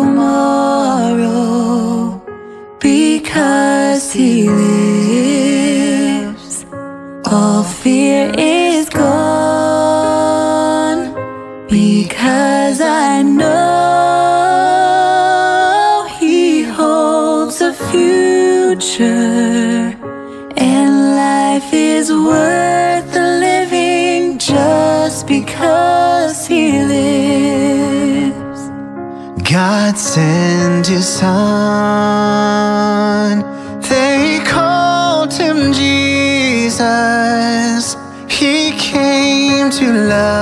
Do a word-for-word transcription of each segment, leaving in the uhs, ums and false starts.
tomorrow, because He lives, all fear is gone, because I know He holds the future, and life is worth the living just because He lives. God sent His Son, they called Him Jesus. He came to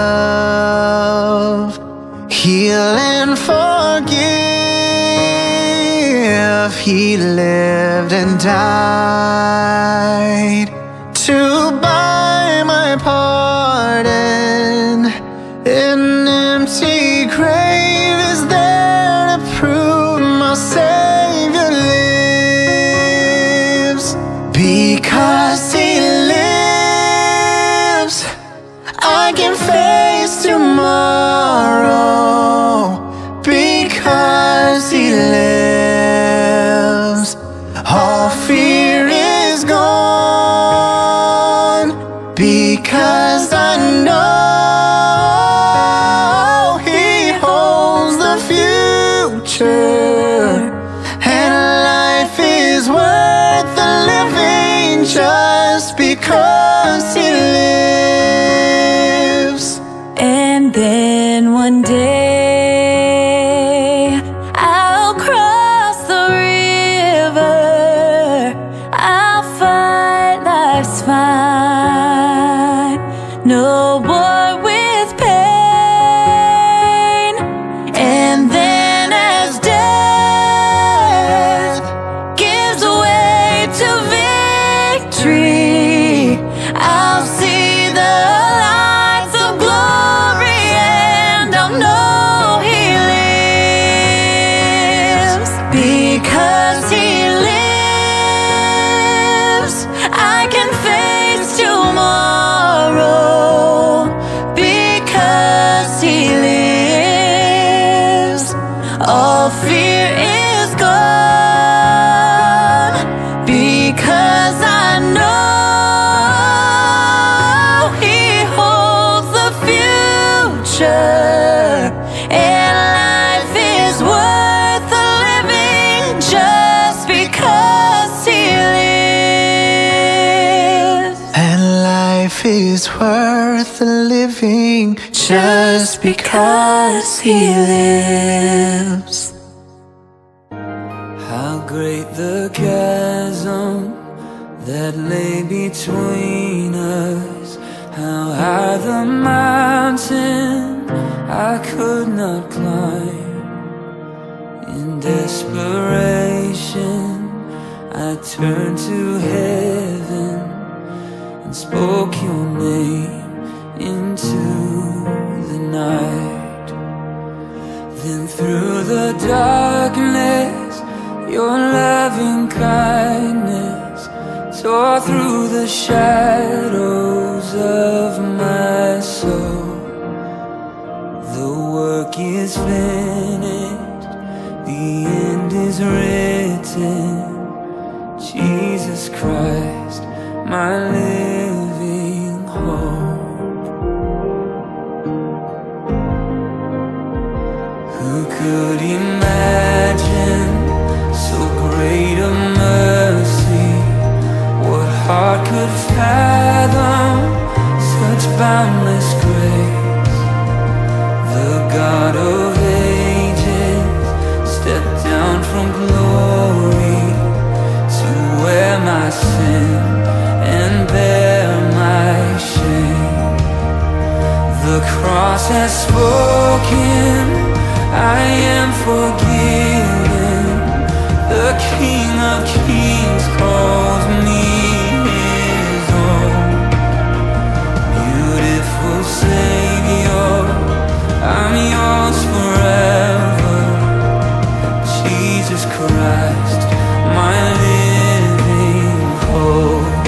love, heal and forgive. He lived and died to buy my pardon. An empty grave is there to prove my Savior lives. Because He lives, I can face tomorrow. Because He lives, all fear is gone. Because I know He holds the future, and life is worth the living just because He lives. And then one day I'll cross the river, I'll fight life's fight, no war with pain. And then as death gives way to victory, I'll see the lights of glory, and I'll know He lives. Because He lives, I can face tomorrow. Because He lives, all fear is gone. Because I know He holds the future, and life is worth the living just because He lives. And life is worth the living just because He lives. How great the chasm that lay between us, how high the mountain I could not climb. In desperation I turned to heaven and spoke Your name into the night. Then through the darkness Your loving kindness tore through the shadows of my soul. The work is finished, the end is written. Jesus Christ, my living hope. Who could imagine so great a mercy? What heart could fathom such boundless grace? The God of ages stepped down from glory to wear my sin and bear my shame. The cross has spoken, I am forgiven. The King of Kings calls me His own. Beautiful Savior, I'm Yours forever. Jesus Christ, my living hope.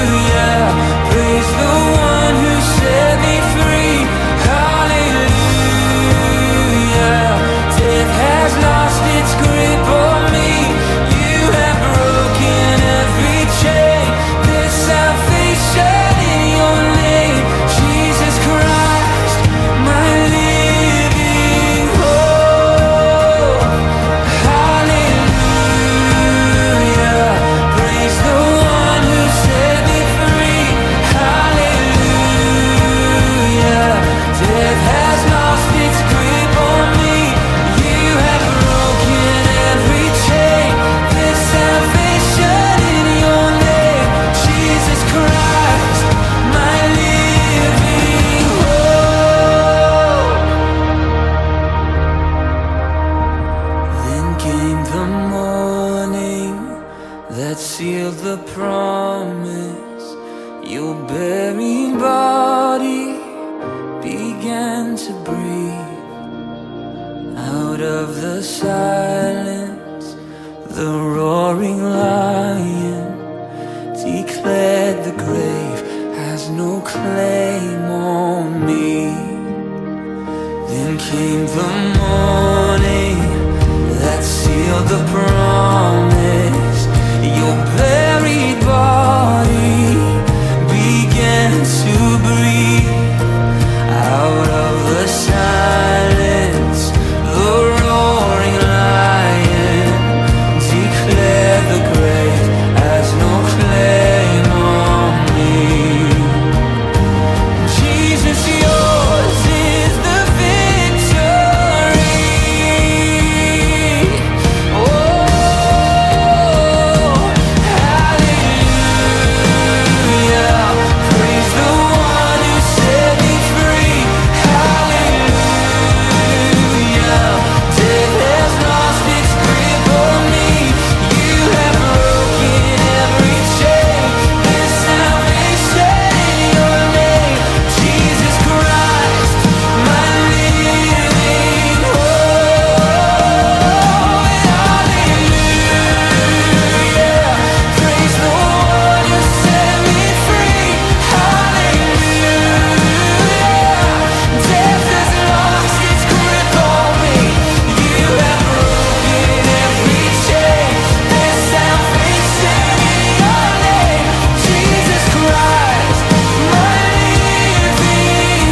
Hallelujah, praise the one who set me free. Hallelujah. began to breathe. Out of the silence, the roaring lion declared the grave has no claim on me. Then came the morning that sealed the promise. Your buried body began to breathe. Out of the silence, the roaring lion declared the grave has no claim on me. Jesus, yours is the victory. Oh, hallelujah. Praise the one who set me free. Hallelujah. Death has lost its grip on me. You have broken every chain. There's salvation in your name. Jesus Christ, my living hope. Hallelujah. Praise the one who set me free. Hallelujah. Death has lost its grip on me. You have broken every chain. There's salvation in your name. Jesus Christ, my living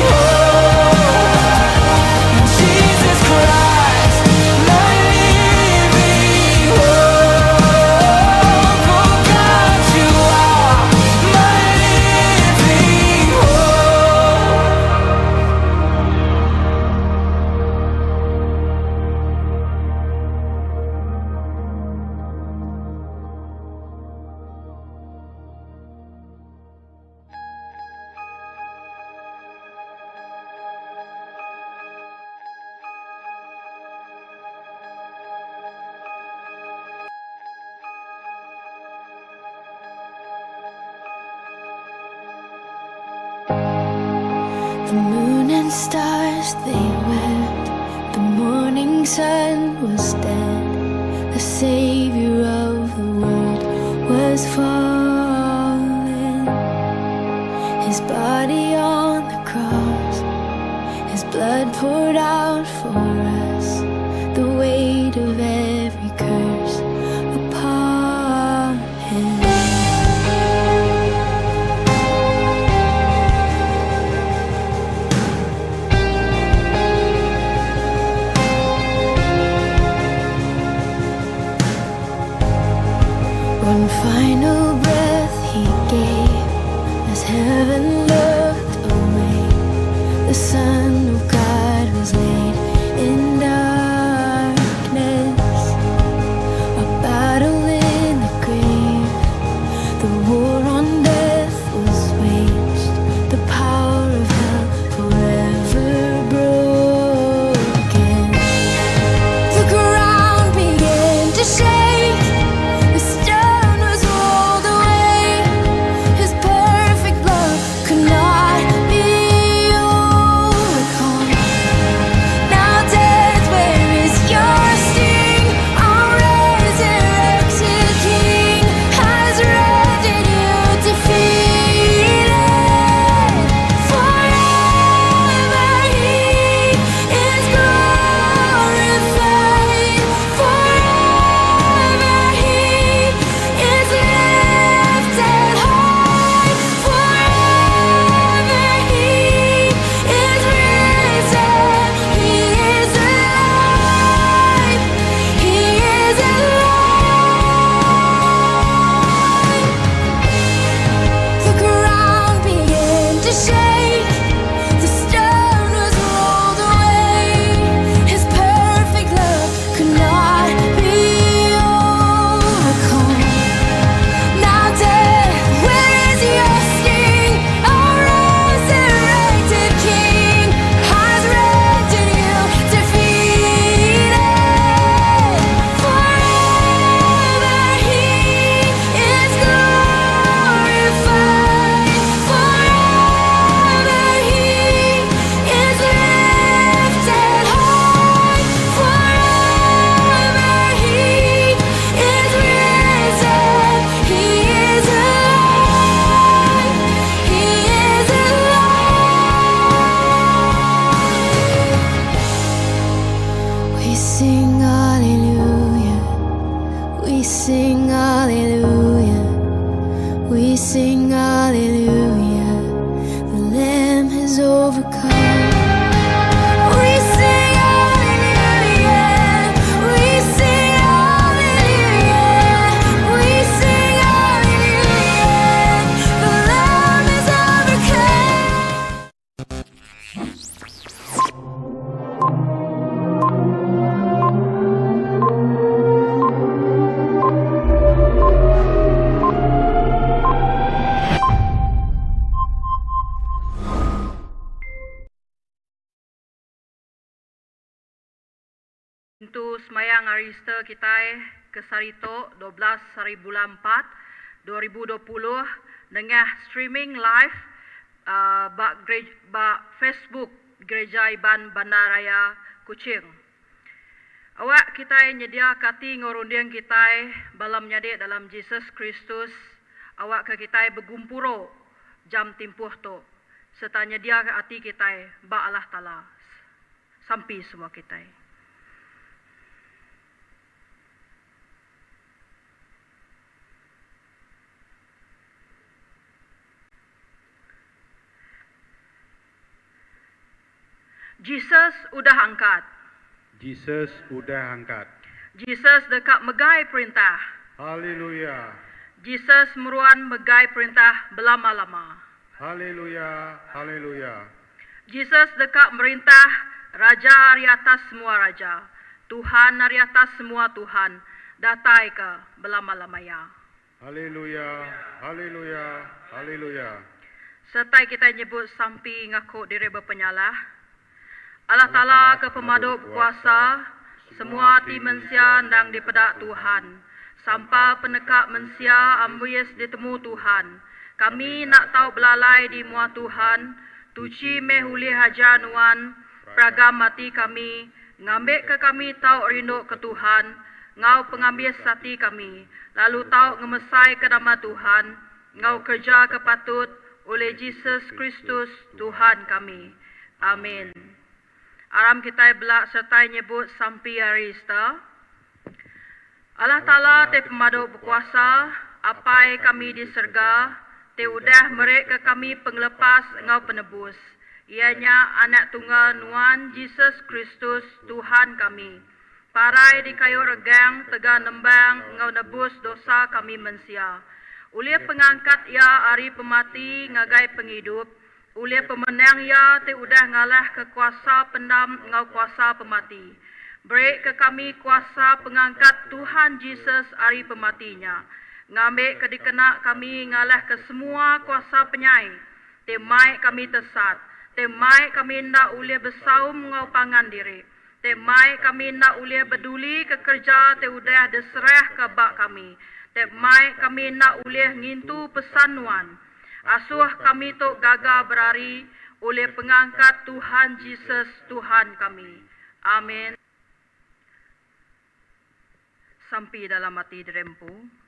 hope. Jesus Christ, my living hope. Oh God, you are my living hope. The moon and stars, they wept. The morning sun was dead. The Savior of the world was fallen. His body on the cross, His blood poured out for us. The weight of every curse upon Him. One final breath He gave as heaven looked away. The Son of God was laid in darkness. A battle in the grave, the war on death was waged. The power of hell forever broken. The ground began to shake. The stone was rolled away. His perfect love could not be is overcome. We sing hallelujah, we sing hallelujah, we sing hallelujah, the Lamb is overcome. Untuk semayang hari Easter kita ke Sarito dua belas hari bulan empat dua ribu dua puluh dengan streaming live uh, bak, gereja, bak Facebook Gereja Iban Bandaraya Kuching. Awak kita nyedia kati ngorundiang kita balam nyadik dalam Jesus Kristus. Awak ke kita bergumpuro jam timpuh tu. Serta nyedia hati kita bak Allah Ta'ala. Sampai semua kita. Jesus udah angkat. Jesus udah angkat. Jesus dekat megai perintah. Haleluya. Jesus meruan megai perintah belama-lama. Haleluya. Haleluya. Jesus dekat merintah raja hari atas semua raja. Tuhan hari atas semua Tuhan. Datai ke belama-lamanya. Haleluya. Haleluya. Haleluya. Serta kita nyebut sampai ngaku diri berpenyalah. Allah Ta'ala ke pemaduk kuasa, semua hati manusia ndang dipedak Tuhan. Sampai penekak manusia ambuis ditemu Tuhan. Kami nak tahu belalai di mua Tuhan, tuci mehuli hajanuan, peragam mati kami, ngambil ke kami tahu rindu ke Tuhan, ngau pengambil sati kami, lalu tahu ngemesai ke nama Tuhan, ngau kerja kepatut oleh Yesus Kristus Tuhan kami. Amin. Aram kita belak serta nyebut sampai hari Easter. Allah Ta'ala te pemaduk berkuasa, apai kami di serga, te udah mereka kami penglepas engau penebus. Ianya anak tunggal Nuan Yesus Kristus Tuhan kami. Parai di kayu regang, tegang nembang, engau nebus dosa kami mensia. Ulia pengangkat ia hari pemati ngagai penghidup. Ulia pemenang ya te udah ngalah ke kuasa pendam ngau kuasa pemati. Break ke kami kuasa pengangkat Tuhan Yesus hari pematinya. Ngambil ke dikena kami ngalah ke semua kuasa penyai. Te mai kami tesat. Te mai kami nak ulia bersaum ngau pangan diri. Te mai kami nak ulia peduli ke kerja te udah deserah ke bak kami. Te mai kami nak ulia ngintu pesanuan. Asuh kami tu gagal berari oleh pengangkat Tuhan Yesus Tuhan kami. Amin. Sampai dalam hati dirempu.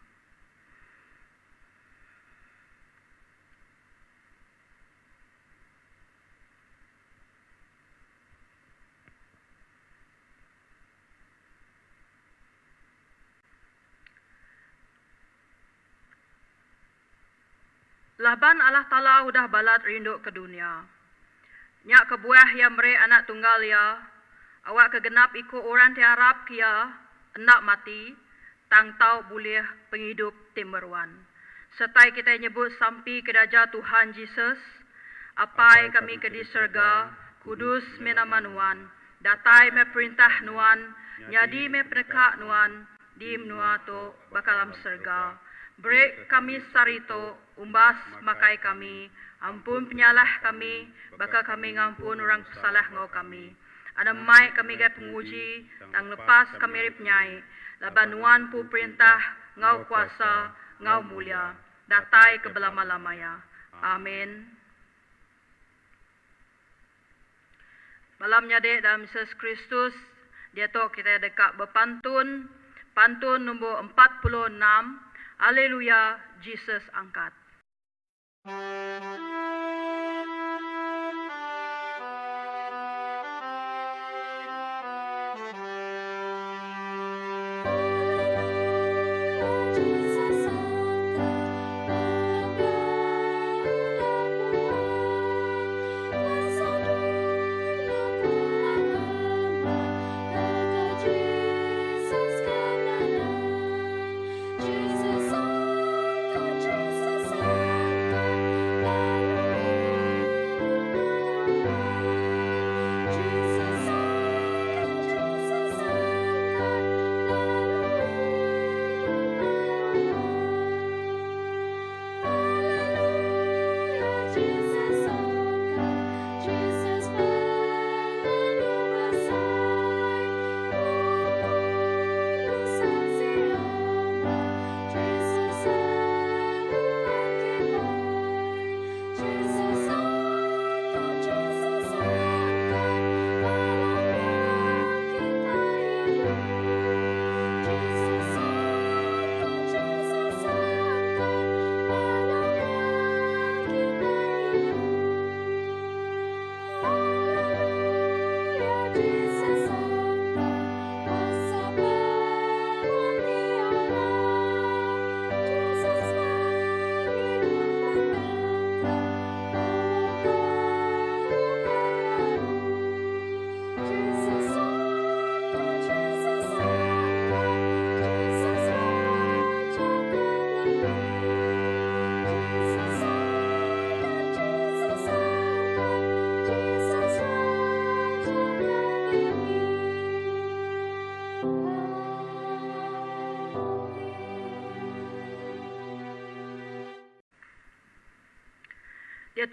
Laban Allah Ta'ala udah balat rindu ke dunia. Nyak kebuah yang mere anak tunggal ya. Awak kegenap ikut orang tiarap kia. Enak mati. Tang tau boleh penghidup timeruan. Sertai kita nyebut sampai ke daja Tuhan Yesus. Apai kami ke di surga. Kudus menama Nuan. Datai me perintah Nuan. Nyadi me penekak Nuan. Di menua tu bakalam surga. Break kami sarito, umbas makai kami, ampun penyalah kami, bakal kami ngampun orang salah ngau kami. Ada mai kami gay penguji, tang lepas kami rip nyai, labanuan pu perintah, ngau kuasa, ngau mulia, datai ke belama-lamanya. Amin. Malamnya dek dalam Yesus Kristus, dia tu kita dekat berpantun, pantun nombor empat puluh enam, Haleluya, Jesus angkat.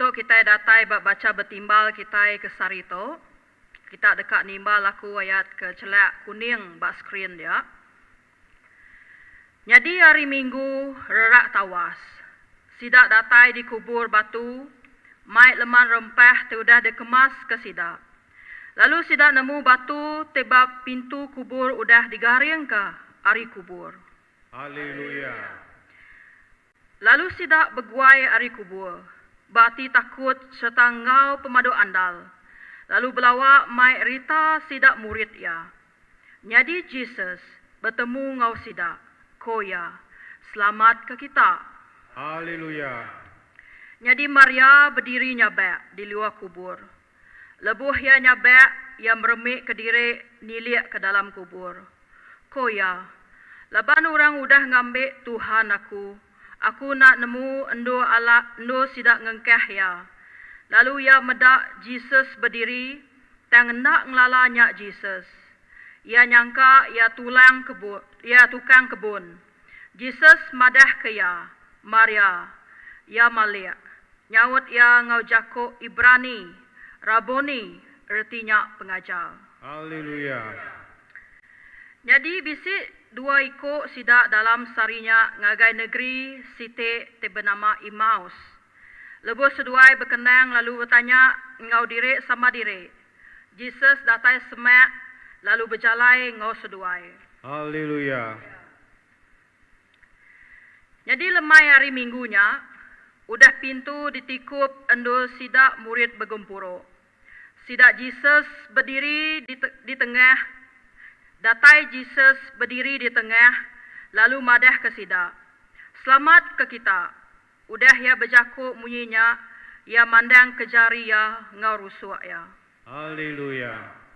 untuk kita datai bak baca bertimbal kita ke sarito. Kita dekat nimbal aku ayat ke celak kuning bak skrin dia. Jadi hari Minggu rerak tawas. Sidak datai di kubur batu. Mai leman rempah sudah dikemas ke sidak. Lalu sidak nemu batu tebak pintu kubur udah digaring ke hari kubur. Haleluya. Lalu sidak berguai hari kubur. Bati takut serta ngau pemadu andal. Lalu belawak mai Rita sidak murid ya. Jadi Jesus bertemu ngau sidak. Koya, selamat ke kita. Haleluya. Jadi Maria berdiri nyabak di luar kubur. Lebuh ia nyabak, ia meremik ke diri nilik ke dalam kubur. Koya, laban orang udah ngambil Tuhan aku. Aku nak nemu endo ala endo sidak ngengkeh ya. Lalu ia medak Jesus berdiri, tang nak ngelalanya Jesus. Ia nyangka ia tulang kebun, ia tukang kebun. Jesus madah ke ia, Maria, ia malik. Nyawut ia ngau jako Ibrani, Raboni, artinya pengajar. Haleluya. Jadi bisik dua ikut sidak dalam sarinya ngagai negeri site te bernama Imaus. Lebuh seduai berkenang lalu bertanya ngau diri sama diri. Jesus datai semak lalu berjalai ngau seduai. Haleluya. Jadi lemai hari minggunya, udah pintu ditikup endo sidak murid bergempuro. Sidak Jesus berdiri di, te- di tengah, datai Jesus berdiri di tengah, lalu madah ke sidak. Selamat ke kita. Udah ya berjakuk munyinya, ya mandang ke jari ya, ngau rusuk ya. Haleluya.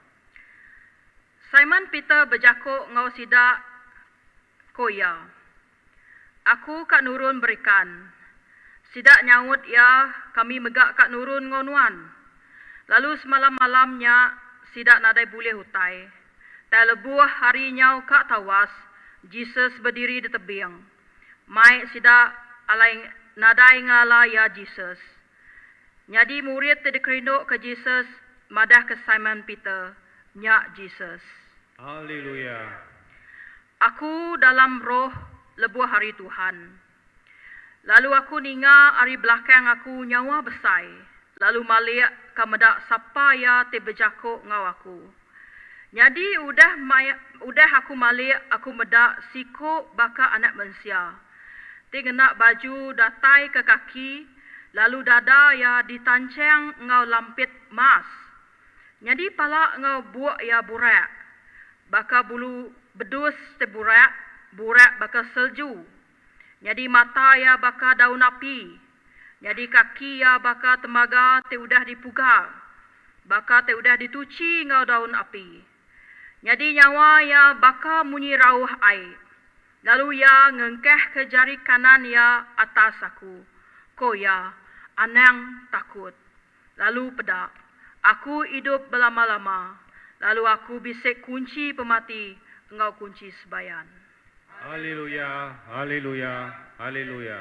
Simon Peter berjakuk ngau sidak, koya. Aku kak nurun berikan. Sidak nyawut ya, kami megak kak nurun ngonuan. Lalu semalam malamnya, sidak nadai boleh hutai. Tai lebuh hari nyau kak tawas, Jesus berdiri di tebing. Mai sidak alai nadai ngala ya Jesus. Jadi murid tidak kerinduk ke Jesus, madah ke Simon Peter, nyak Jesus. Haleluya. Aku dalam roh lebuh hari Tuhan. Lalu aku ninga hari belakang aku nyawa besai. Lalu malik kamedak sapa ya te berjakuk ngau aku. Jadi udah maya, udah aku malik aku medak siko baka anak manusia. Te genak baju datai ke kaki. Lalu dada ya ditancang ngau lampit mas. Jadi pala ngau buak ya burak. Baka bulu bedus te burak. Burak baka selju. Jadi mata ya baka daun api. Jadi kaki ya baka temaga te udah dipugar. Baka te udah dituci ngau daun api. Jadi nyawa ya baka munyi rauh air. Lalu ya ngengkeh ke jari kanan ya atas aku. Ko ya anang takut. Lalu pedak. Aku hidup berlama-lama. Lalu aku bisik kunci pemati. Engkau kunci sebayan. Haleluya. Haleluya. Haleluya.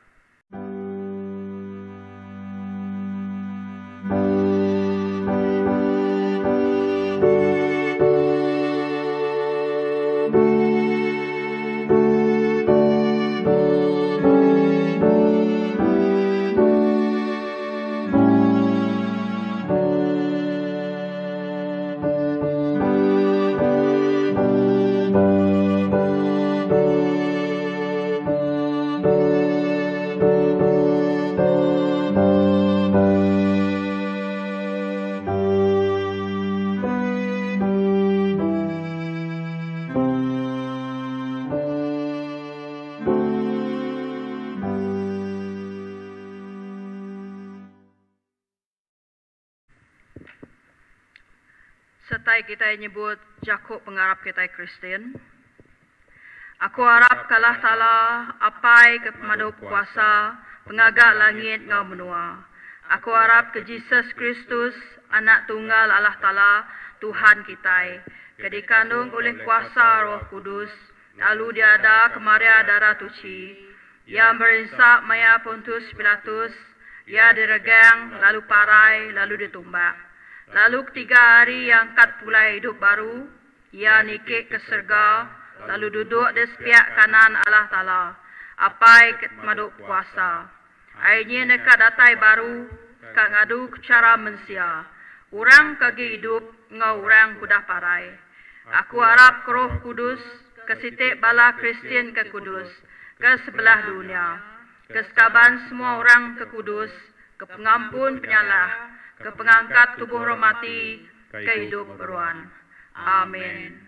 Sertai kita nyebut Jakub pengarap kita Kristen. Aku harap kalah tala apai ke pemadu kuasa pengagak langit ngau menua. Aku harap ke Jesus Kristus anak tunggal Allah Ta'ala Tuhan kita. Ke dikandung oleh kuasa Roh Kudus. Lalu dia ada kemaria darah tuci. Yang berinsak maya Pontius Pilatus. Ia diregang, lalu parai, lalu ditumbak. Lalu ketiga hari ia angkat pula hidup baru. Ia nikik ke surga, lalu duduk di sepiak kanan Allah Ta'ala. Apai ke maduk kuasa. Akhirnya dekat datai baru, kak ngadu cara mensia. Orang kagi hidup, ngau orang kudah parai. Aku harap ke Roh Kudus, ke sitik bala Kristian ke Kudus, ke sebelah dunia, ke sekaban semua orang ke Kudus, ke pengampun penyalah, ke pengangkat tubuh roh mati, ke hidup beruan. Amin.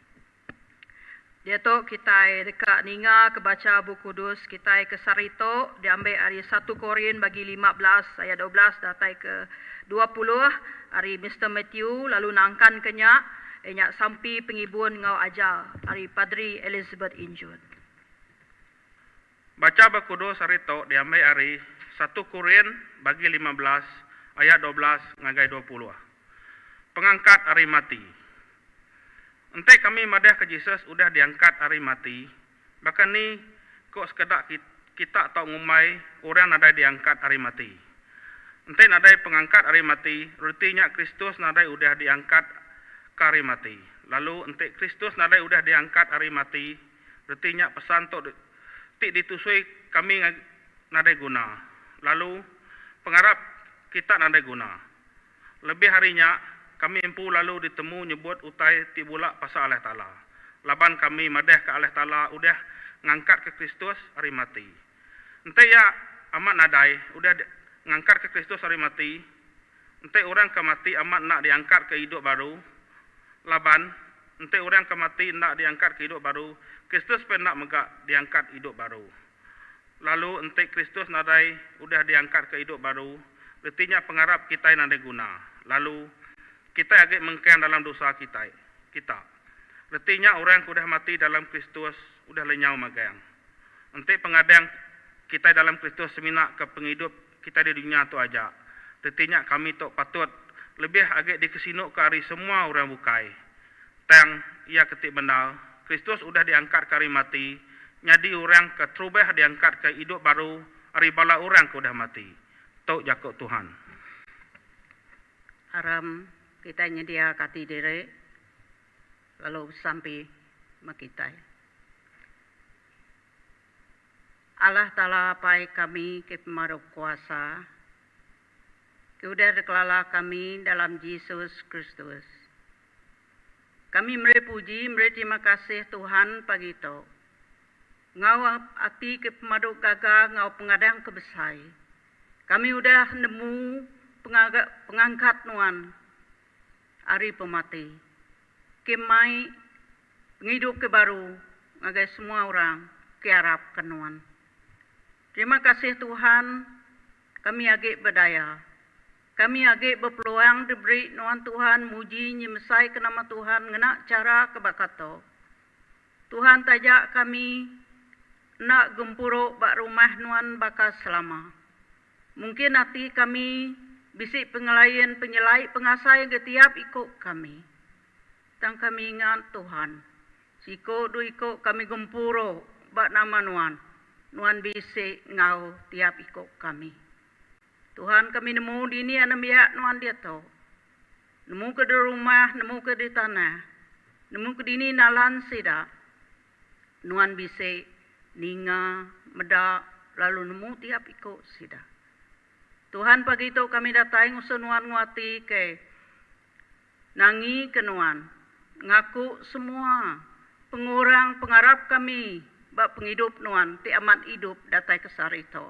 Dia tu kita dekat ninga ke baca buku kudus, kita ke sarito, diambil hari satu Korin bagi lima belas, ayat dua belas, datai ke dua puluh, hari Mister Matthew, lalu nangkan kenyak, enyak sampi pengibun ngau ajar, hari Padri Elizabeth Injun. Baca buku kudus sarito, diambil hari satu Korin bagi lima belas, ayat dua belas, ngagai dua puluh. Pengangkat hari mati. Entek kami madah ke Jesus udah diangkat hari mati. Bahkan ni kok sekedak kita tak ngumai orang nadai diangkat hari mati. Entek nadai pengangkat hari mati, rutinya Kristus nadai udah diangkat ke hari mati. Lalu entek Kristus nadai udah diangkat hari mati, rutinya pesan tok tik ditusui kami nadai guna. Lalu pengharap kita nadai guna. Lebih harinya kami empu lalu ditemu nyebut utai tibulak pasal Allah Ta'ala. Laban kami madeh ke Allah Ta'ala udah ngangkat ke Kristus hari mati. Ente ya amat nadai udah ngangkat ke Kristus hari mati. Ente orang ke mati amat nak diangkat ke hidup baru. Laban ente orang ke mati nak diangkat ke hidup baru. Kristus pun nak megak diangkat hidup baru. Lalu ente Kristus nadai udah diangkat ke hidup baru. Artinya pengharap kita yang ada guna. Lalu kita agak mengkian dalam dosa kita. Kita. Artinya orang yang sudah mati dalam Kristus sudah lenyau magang. Nanti pengadang kita dalam Kristus seminak ke penghidup kita di dunia tu aja. Artinya kami tu patut lebih agak dikesinuk ke hari semua orang bukai. Tang ia ketik benar. Kristus sudah diangkat ke hari mati. Jadi orang ke terubah diangkat ke hidup baru. Hari bala orang ke sudah mati. Tok jakut Tuhan. Haram kita nyedia kati diri lalu sampai makitai. Allah Ta'ala pai kami ke pemaruk kuasa, ke udah deklala kami dalam Yesus Kristus. Kami meri puji, meri terima kasih Tuhan pagi itu. Ngau hati ke pemaruk gagah, ngau pengadang kebesai. Kami udah nemu pengangkat nuan hari pemati. Kemai penghidup ke baru ngagai semua orang ke Arab kenuan. Terima kasih Tuhan, kami agak berdaya. Kami agak berpeluang diberi nuan Tuhan muji nyemesai ke nama Tuhan ngena cara kebakato. Tuhan tajak kami nak gempuruk bak rumah nuan bakal selama. Mungkin hati kami bisik pengelayan penyelai pengasai getiap ikut kami. Tang kami ingat Tuhan. Siko du ikut kami gempuro bak nama nuan. Nuan bisik ngau tiap ikut kami. Tuhan kami nemu di ni ana biak nuan dia tu. Nemu ke di rumah, nemu ke di tanah. Nemu ke di ni nalan sida. Nuan bisik ninga, medak, lalu nemu tiap ikut sida. Tuhan pagi itu kami datang usunuan nguati ke nangi kenuan ngaku semua pengurang pengharap kami bak penghidup nuan ti amat hidup datai kesar itu.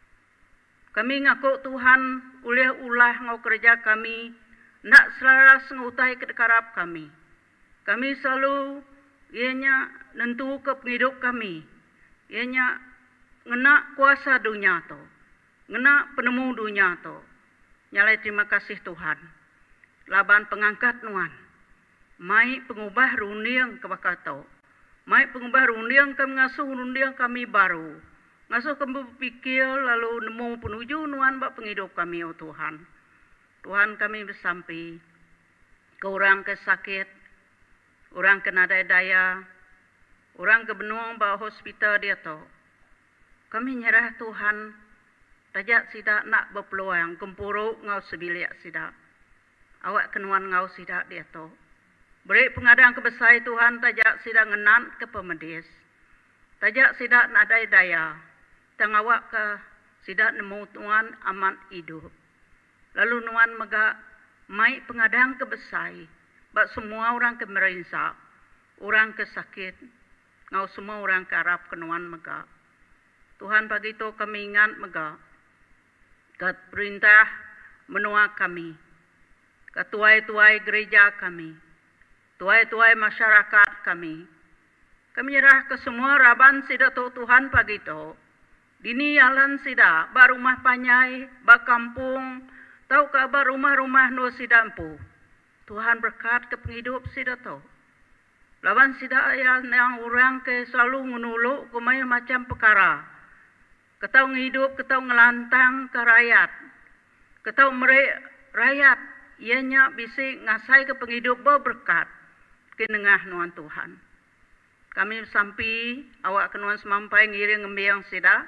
Kami ngaku Tuhan ulih ulah ngau kerja kami nak selaras ngutai kedekarap kami. Kami selalu ianya nentu ke penghidup kami. Ianya ngena kuasa dunia tu. Ngena penemu dunia tu. Nyalai terima kasih Tuhan. Laban pengangkat nuan. Mai pengubah rundiang ke bakato. Mai pengubah rundiang kami ngasuh rundiang kami baru. Ngasuh kami berpikir lalu nemu penuju nuan bak penghidup kami oh Tuhan. Tuhan kami bersampai. Ke orang ke sakit. Orang ke nadai-daya. Orang ke benuang bak hospital dia tu. Kami nyerah Tuhan. Tajak sida nak berpeluang gempuruk ngau sebilik sida. Awak kenuan ngau sida dia tu. Beri pengadang kebesar Tuhan tajak sida ngenan ke pemedis. Tajak sida nak daya daya. Tang awak ke sida nemu Tuhan aman hidup. Lalu nuan mega mai pengadang kebesar. Bak semua orang ke merinsak. Orang ke sakit. Ngau semua orang ke Arab kenuan mega. Tuhan pagi tu kami ingat mega. Kat perintah menua kami. Ketuai-tuai gereja kami. Tuai-tuai masyarakat kami. Kami nyerah ke semua raban sida tu Tuhan pagi tu. Dini alan sida, ba rumah panyai, ba kampung, tau ka ba rumah-rumah no sida empu. Tuhan berkat ke penghidup sida tu. Lawan sida yang orang ke selalu menuluk kumai macam perkara. Ketau ngidup, ketau ngelantang ke rakyat. Ketau merek rakyat, ianya bisik ngasai ke penghidup berberkat. Kenengah nuan Tuhan. Kami sampai awak kenuan semampai ngiri ngembiang sida.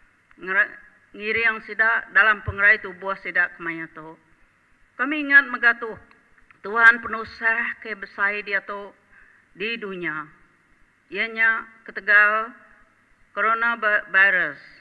Ngiri yang sida dalam pengerai tubuh sida kemaya tu. Kami ingat megatuh. Tuhan penusah ke besai dia tu di dunia. Ianya ketegal coronavirus.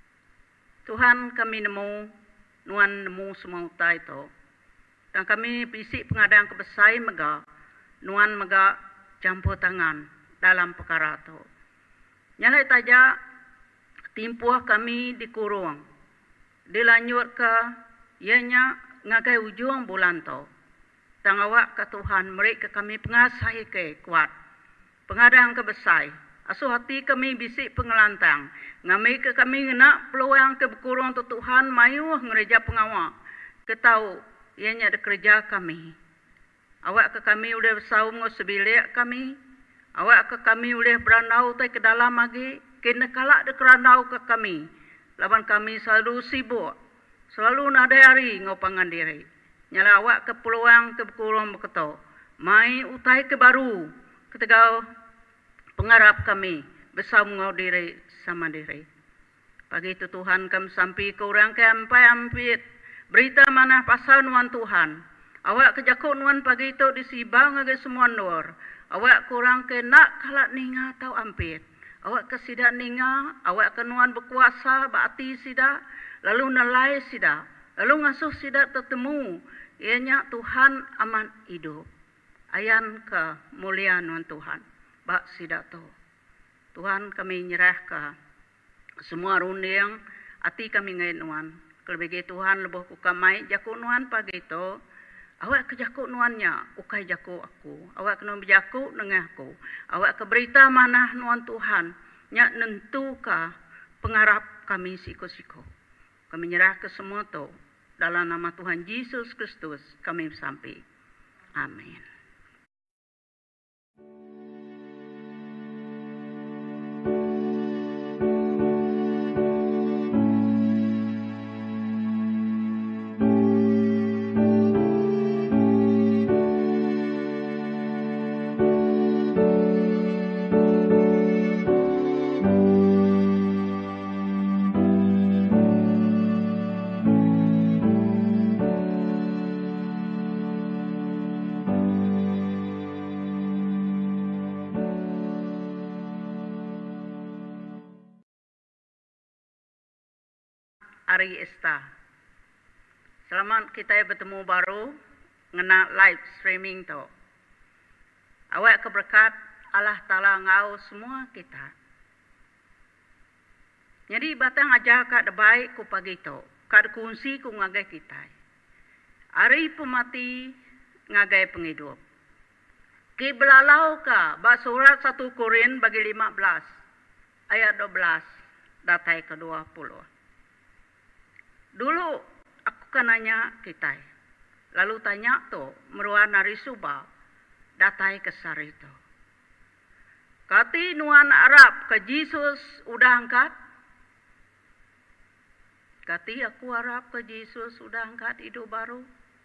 Tuhan kami nemu, nuan nemu semua utai tu. Dan kami bisik pengadang kebesai mega. Nuan mega campur tangan dalam perkara tu. Nyalai tajak timpuah kami dikurung. Dilanjut ke ianya ngagai ujung bulan tu. Tang awak ke Tuhan mereka kami pengasai ke kuat. Pengadang kebesai. Asuh hati kami bisik pengelantang. Ngamai ke kami nak peluang ke berkurung tu Tuhan mayuh ngereja pengawak. Ketau ianya ada kerja kami. Awak ke kami boleh bersaum ngau sebilik kami. Awak ke kami boleh berandau tai ke dalam lagi. Kena kalak de kerandau ke kami. Lawan kami selalu sibuk. Selalu nadai hari ngau pangan diri. Nyala awak ke peluang ke berkurung berkata. Mai utai ke baru. Ketegau pengarap kami. Bersaum ngau diri sama diri. Pagi itu Tuhan kami sampai ke orang ke ampai-ampit. Berita mana pasal nuan Tuhan. Awak kejakuk nuan pagi itu disibang agai semua nur. Awak kurang ke nak kalak ninga tau ampit. Awak ke sida ninga, awak ke nuan berkuasa, bakti sida, lalu nalai sida, lalu ngasuh sida tertemu. Ianya Tuhan aman hidup. Ayan ke mulia nuan Tuhan. Bak sida tu. Tuhan kami nyerah ke semua runding, hati kami ngai nuan. Kelebih Tuhan lebih ku kamai jakuk nuan pagi itu. Awak kejakuk nuannya, ukai jakuk aku. Awak kena berjakuk dengan aku. Awak ke berita mana nuan Tuhan. Nyak nentuka pengarap kami siko-siko. Kami nyerah ke semua tu. Dalam nama Tuhan Yesus Kristus kami sampai. Amin. Ari Esta. Selamat kita bertemu baru ngena live streaming tu. Awak keberkat Allah Ta'ala ngau semua kita. Jadi batang ajar kat baik ku pagi tu. Kat kunci ku ngagai kita. Ari pemati ngagai penghidup. Ki belalau ka ba surat satu Korin bagi lima belas ayat dua belas datai ke dua puluh. Dulu aku kan nanya kita. Lalu tanya tu meruan nari suba datai ke sari tu. Kati nuan Arab ke Yesus udah angkat. Kati aku Arab ke Yesus udah angkat hidup baru.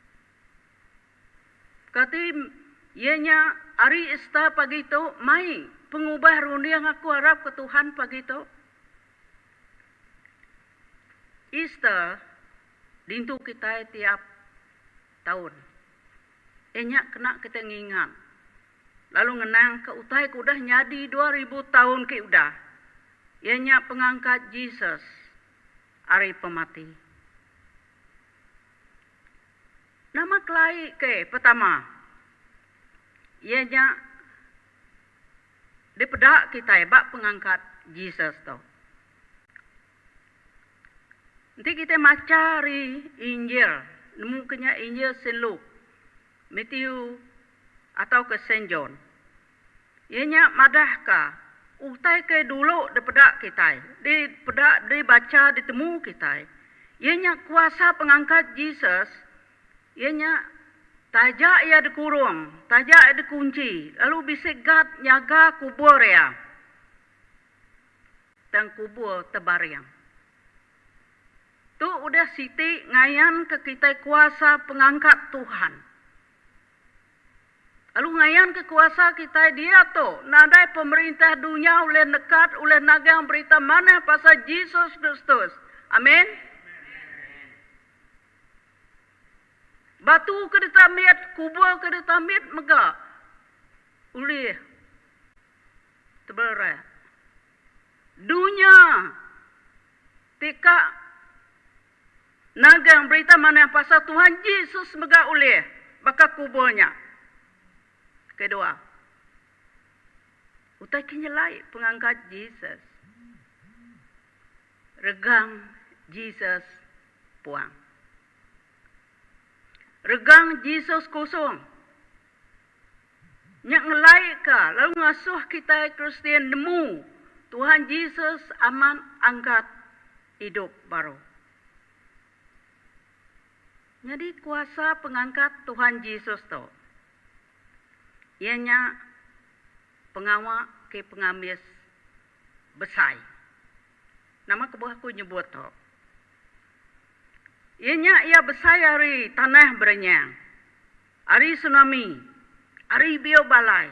Kati ianya hari Esta pagi tu mai pengubah rundi yang aku harap ke Tuhan pagi tu. Easter dintu kita tiap tahun. Enyak kena kita ngingat. Lalu ngenang ke utai ku udah nyadi dua ribu tahun ke udah. Ianya pengangkat Jesus hari pemati. Nama kelai ke pertama. Ianya dipedak kita bak pengangkat Jesus tu. Nanti kita macari Injil, nemu kena Injil Saint Luke, Matthew atau ke Saint John. Ianya madahkah utai ke dulu dipedak kita, dipedak dibaca ditemu kita. Ianya kuasa pengangkat Jesus. Ianya tajak ia dikurung, tajak ia dikunci, lalu bisegat nyaga kubur ya. Dan kubur terbariang. Tu udah siti ngayan ke kita kuasa pengangkat Tuhan. Lalu ngayan ke kuasa kita dia tu. Nadai pemerintah dunia oleh nekat, oleh nagang berita mana pasal Yesus Kristus. Amin. Batu ke ditamit, kubur ke ditamit megak. Ulih. Terberat. Dunia. Tika nagang berita mana pasal Tuhan Yesus megak ulih. Baka kuburnya. Kedua. Utai kenyelai pengangkat Jesus. Regang Jesus puang. Regang Jesus kosong. Nyak ngelai ka, lalu ngasuh kita Kristian nemu. Tuhan Yesus aman angkat hidup baru. Jadi kuasa pengangkat Tuhan Yesus tu. Ianya pengawal ke pengamis besai. Nama kebuah aku nyebut tu. Ianya ia besai hari tanah berenyang. Hari tsunami. Hari biau balai.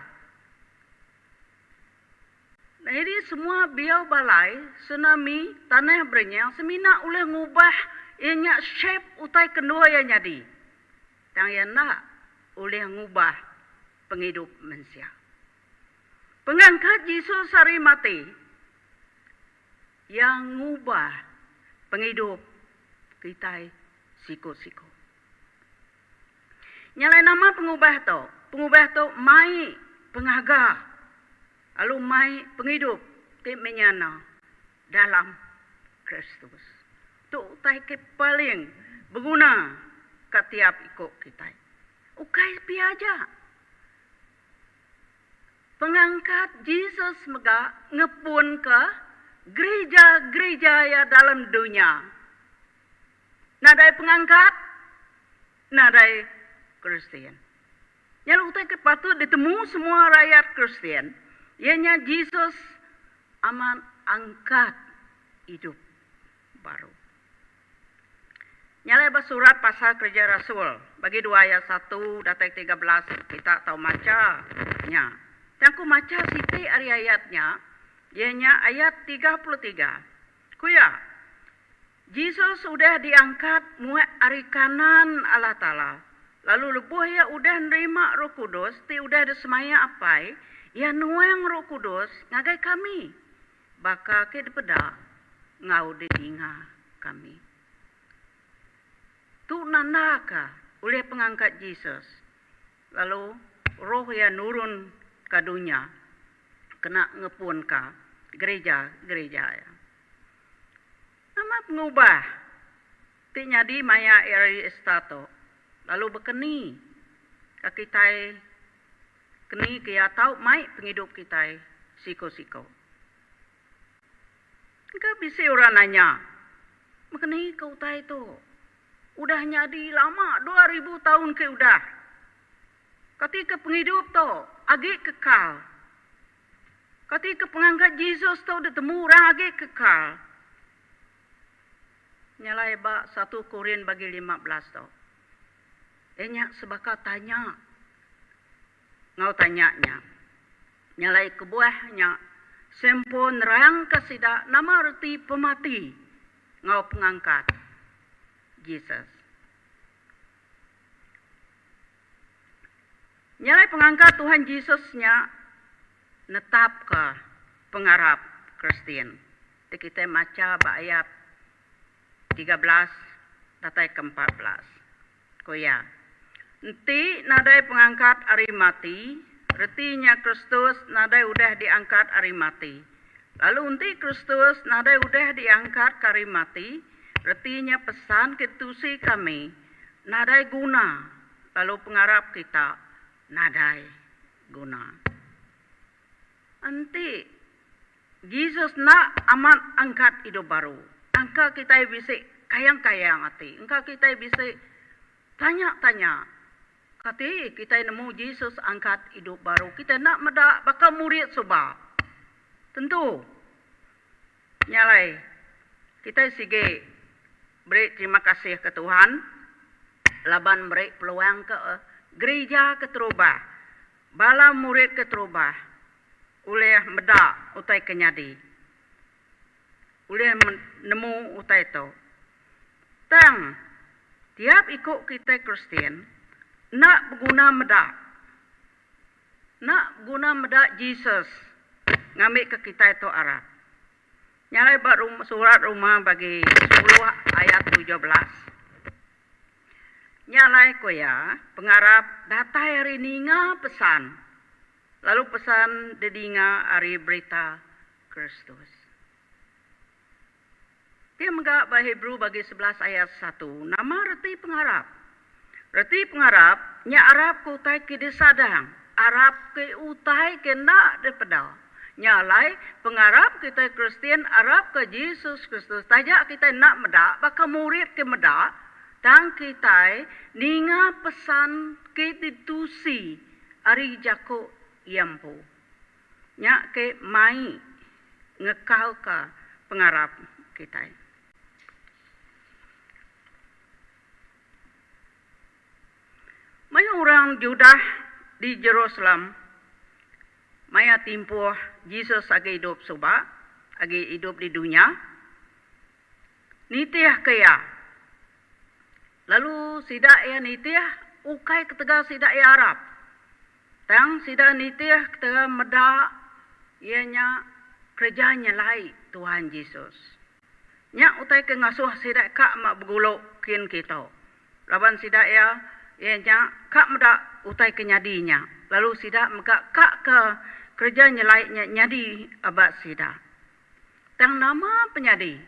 Nah, jadi semua biau balai, tsunami, tanah berenyang, semina oleh ngubah ianya shape utai kedua yang jadi. Tang yang nak oleh ngubah penghidup manusia. Pengangkat Yesus hari mati yang ngubah penghidup kita siko-siko. Nyalai nama pengubah tu. Pengubah tu mai pengaga. Lalu mai penghidup. Ti menyana dalam Kristus. Tu utai ke paling berguna ketiap ikut kita. Ukai pi aja. Pengangkat Yesus mega ngepun ke gereja-gereja ya dalam dunia. Nadai pengangkat, nadai Kristian. Yang utai ke patut ditemu semua rakyat Kristian. Ianya Yesus aman angkat hidup baru. Nyalai bersurat pasal kerja Rasul. Bagi dua ayat satu, datai tiga belas, kita tahu macanya. Tangku maca siti ari ayatnya, ianya ayat tiga puluh tiga. Kuya, Yesus sudah diangkat muat ari kanan Allah Ta'ala. Lalu lebuh ya udah nerima Roh Kudus, ti udah disemaya apai, ya nuang Roh Kudus ngagai kami. Baka ke dipeda ngau diinga kami. Tu nandaka oleh pengangkat Yesus. Lalu roh yang nurun ke dunia kena ngepun ke gereja-gereja ya. Nama pengubah. Ti nyadi maya eri estato. Lalu berkeni. Kakitai. Keni kaya tau mai penghidup kita. Siko-siko. Enggak bisa orang nanya. Berkeni kau tai tu. Udah nyadi lama. Dua ribu tahun ke udah. Ketika penghidup tu. Agak kekal. Ketika pengangkat Yesus tu ditemu orang agak kekal. Nyalai ba satu Korin bagi lima belas tu. Enyak sebaka tanya. Ngau tanyanya. Nyalai kebuahnya. Sempon rang kesida nama arti pemati. ngau pengangkat Jesus. Nyalai pengangkat Tuhan Yesusnya netap ke pengarap Kristen. Kita maca ayat tiga belas datai ke empat belas. Koya. Nanti nadai pengangkat ari mati, retinya Kristus nadai udah diangkat ari mati. Lalu nanti Kristus nadai udah diangkat kari mati, retinya pesan ketusi kami, nadai guna. Lalu pengarap kita, nadai guna. Nanti Yesus nak amat angkat hidup baru. Angka kita bisa kayang-kayang hati. Angka kita bisa tanya-tanya. Kati kita nemu Yesus angkat hidup baru. Kita nak medak bakal murid subah. Tentu. Nyalai. Kita sige beri terima kasih ke Tuhan. Laban beri peluang ke gereja keterubah. Bala murid keterubah. Uleh medak utai kenyadi. Uleh nemu utai itu. Tang. Tiap ikut kita Kristen. Nak berguna medak. Nak guna medak Jesus. Ngambil ke kita itu Arab. Nyalai buat rum, surat rumah bagi sepuluh ayat tujuh belas. Nyalai ko ya, pengarap datai hari ninga pesan. Lalu pesan dedinga hari berita Kristus. Dia menggak bahasa Hebrew bagi sebelas ayat satu. Nama reti pengarap. Reti pengarap, nya Arab ku utai ke desadang. Arab ke utai ke nak daripada. Nyalai pengarap kita Kristen Arab ke Yesus Kristus. Tajak kita nak medak, baka murid ke medak. Dan kita ninga pesan ke ditusi ari jako yampu. Nyak ke mai ngekau ke pengarap kita. May orang Judah di Jerusalem maya timpuh Jesus agi hidup suba, agi hidup di dunia. Nitiah kaya. Lalu sida ya nitiah ukai ketega sida ya Arab. Tang sida nitiah ketega meda ianya kerjanya lai Tuhan Yesus. Nya utai ke ngasuh sida kak mak beguluk kin kita. Laban sida ya ianya kak meda utai ke nyadinya. Lalu sida maka kak ke kerjanya lai nyadi abad sida. Tang nama penyadi.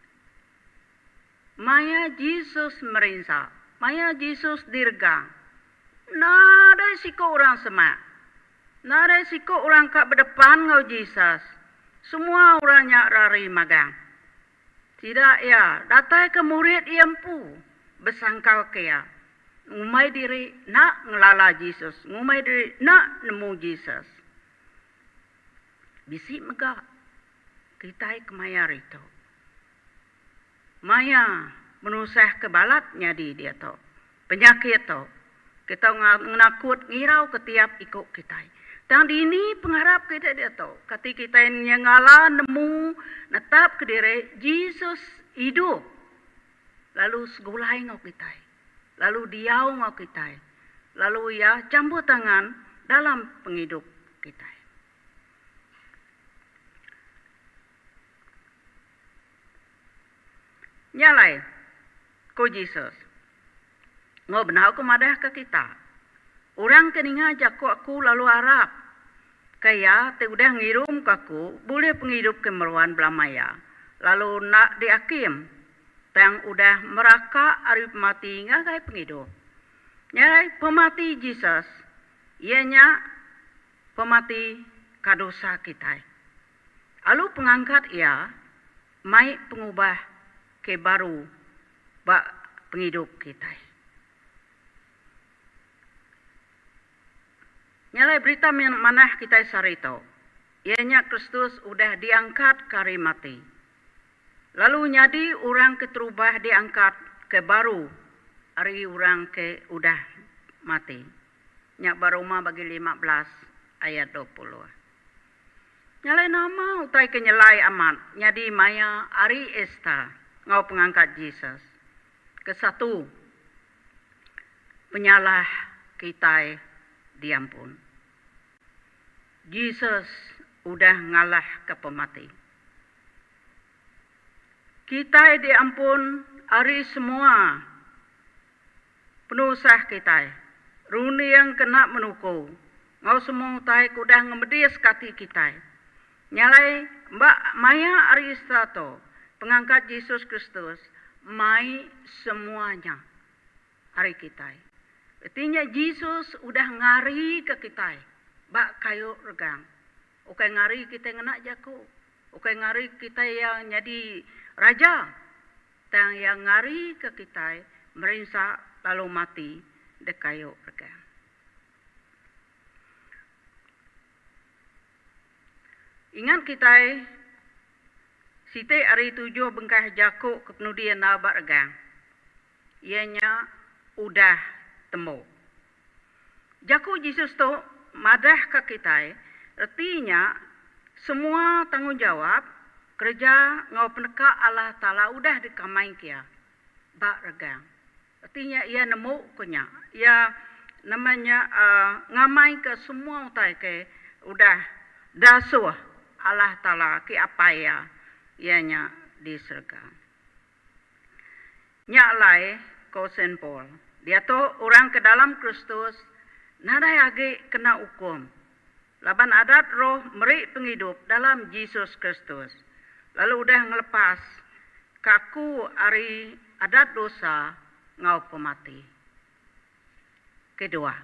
Maya Jesus merinsa. Maya Jesus dirga. Nada siko orang semak. Nada siko orang kak berdepan ngau Jesus. Semua orangnya rari magang. Tidak ya. Datai ke murid iampu. Besangkau kaya. Ngumai diri nak ngelala Jesus. Ngumai diri nak nemu Jesus. Bisik megak. Kitai kemayar itu. Maya menusah kebalatnya di dia tu. Penyakit tu. Kita menakut ngirau ketiap ikut kita. Dan di ini pengharap kita dia tu. Kati kita yang ngala nemu netap ke diri Jesus hidup. Lalu segulai ngau kita. Lalu diau ngau kita. Lalu ia campur tangan dalam penghidup kita. Nyalai ko Jesus. Ngo benau ko madah ke kita. Orang keninga jako aku lalu Arab. Kaya te udah ngirum ke aku boleh penghidup kemeruan belamaya. Lalu nak diakim. Tang udah meraka arif mati ngagai penghidup. Nyalai pemati Jesus. Ianya pemati kadosa kita. Lalu pengangkat ia mai pengubah ke baru bak penghidup kita. Nyalai berita manah kita sarito. Ianya Kristus udah diangkat kari mati. Lalu nyadi orang keterubah diangkat ke baru. Ari orang ke udah mati. Nyak baruma bagi lima belas ayat dua puluh. Nyalai nama utai kenyelai amat. Nyadi maya ari esta. ngau pengangkat Yesus. Kesatu, penyalah kita diampun. Yesus udah ngalah ke pemati. Kita diampun hari semua penusah kita. Runi yang kena menuku. Ngau semua tai kudah ngemedis kati kita. Nyalai Mbak Maya Aristato, pengangkat Yesus Kristus, mai semuanya hari kita. Artinya Yesus udah ngari ke kita. Mbak kayu regang. Oke ngari kita ngena jaku. Oke ngari kita yang jadi raja. Dan yang ngari ke kita, merinsak lalu mati de kayu regang. Ingat kita, site hari tujuh bengkah jaku kepenudian nabak regang. Ianya udah temu. Jaku Yesus tu madah ke kita, artinya semua tanggungjawab kerja ngau peneka Allah Ta'ala udah dikamai kia. Bak regang. Artinya ia nemu kunya. Ia namanya uh, ngamai ke semua utai ke udah dasuh Allah Ta'ala ki apa ya ianya di surga. Nyak lai ko Saint Paul. Dia tu orang ke dalam Kristus nadai agi kena hukum. Laban adat roh meri penghidup dalam Yesus Kristus. Lalu udah ngelepas kaku ari adat dosa ngau pemati. Kedua.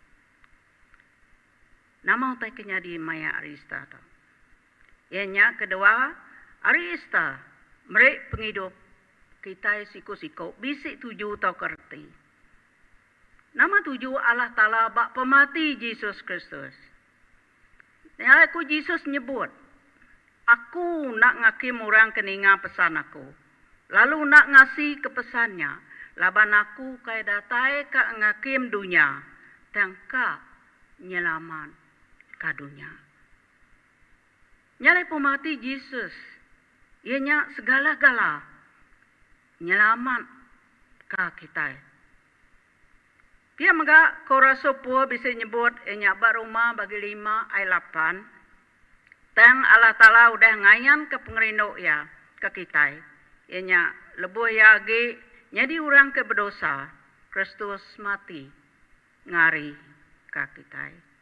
Nama utai kenya di Maya Arista tu. Ianya kedua, Arista, mereka penghidup kita siku-siku, bisik tujuh tau kerti. Nama tujuh Allah Ta'ala bak pemati Yesus Kristus. Yang aku Yesus nyebut, aku nak ngakim orang keninga pesan aku. Lalu nak ngasih ke pesannya, laban aku kaya datai ka ngakim dunia, dan ka nyelaman ka dunia. Nyalai pemati Yesus. Ianya segala-gala. Nyelamat ka kita. Dia megak koraso pua bisa nyebut. Ianya baruma bagi lima ay lapan. Tang Allah Ta'ala udah ngayan ke pengerino ya. Ke kita. Ianya lebuh ya agi. Jadi orang ke berdosa. Kristus mati. Ngari ka kita.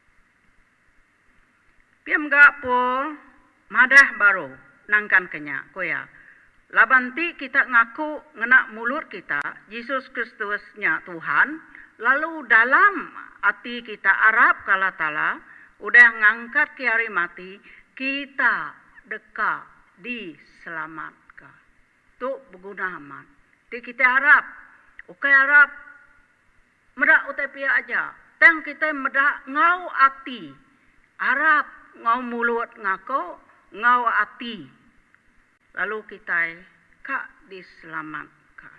Dia enggak po madah baru nangkan kenya koya. Labanti kita ngaku ngena mulut kita Yesus Kristusnya Tuhan, lalu dalam hati kita Arab kala Ta'ala udah ngangkat ke hari mati, kita deka diselamatkan. Tu berguna aman. Di kita Arab, oke Arab medak utepia aja. Tang kita medak ngau hati Arab ngau mulut ngako, ngau hati. Lalu kita kak diselamatkan.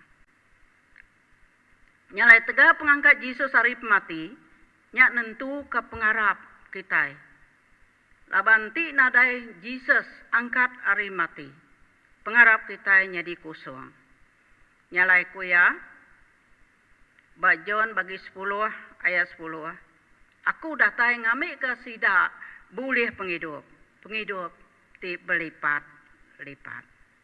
Nyalai tega pengangkat Yesus hari mati, nyak nentu ke pengarap kita. Labanti nadai Yesus angkat hari mati. Pengarap kita jadi kosong. Nyalai kuya, Bajon bagi sepuluh ayat sepuluh. Aku datai ngambil ke sidak. Boleh penghidup. Penghidup ti berlipat-lipat.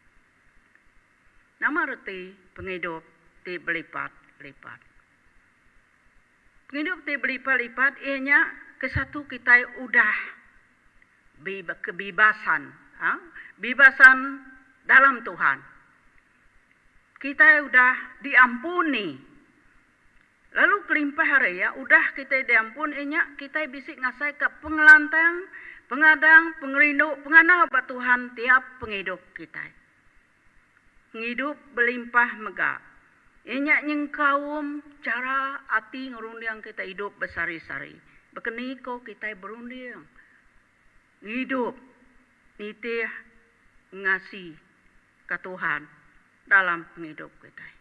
Nama reti penghidup ti berlipat-lipat. Penghidup ti berlipat-lipat ianya kesatu kita udah kebebasan. Ha? Bebasan dalam Tuhan. Kita udah diampuni. Lalu kelimpah hari ya, udah kita diampun, inya kita bisik ngasai ke pengelantang, pengadang, pengerindu, penganal bat Tuhan tiap penghidup kita. Penghidup berlimpah megah. Inya nyengkaum cara hati ngerundiang kita hidup bersari-sari. Bekeniko kita berundiang. Hidup, nitih ngasih ke Tuhan dalam penghidup kita.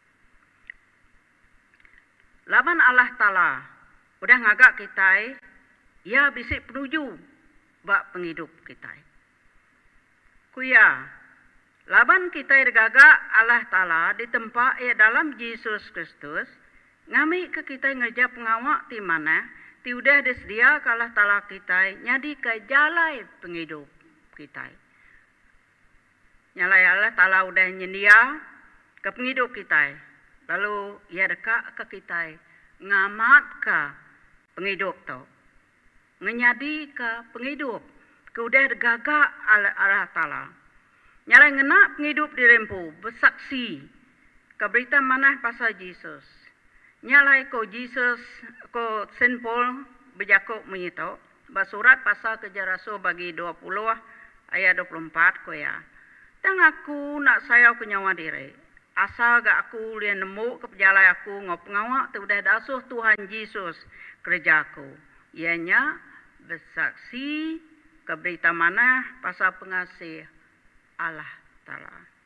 Laban Allah Ta'ala udah ngagak kita, ya bisik penuju bak penghidup kita. Kuya, Laban kita digagak Allah Ta'ala di tempat ia dalam Yesus Kristus, ngami ke kita ngerja pengawak di mana, ti udah disedia ke Allah Ta'ala kita, nyadi ke jalai penghidup kita. Nyalai Allah Ta'ala udah nyedia ke penghidup kita. Lalu ia dekat ke kita, ngamat ke penghidup tu. Ngenyadi ke penghidup, ke udah digagak Allah Ta'ala. Nyalai ngena penghidup di rempu, bersaksi ke berita manah pasal Yesus. Nyalai ko Yesus, ko Saint Paul berjakuk menyito, basurat pasal kerja rasul bagi dua puluh ayat dua puluh empat ko ya. Tang aku nak sayau ke nyawa diri. Asal gak aku lian nemu ke pejalai aku ngop pengawak tu dah dasuh Tuhan Yesus kerjaku. Ianya bersaksi ke berita manah pasal pengasih Allah Ta'ala.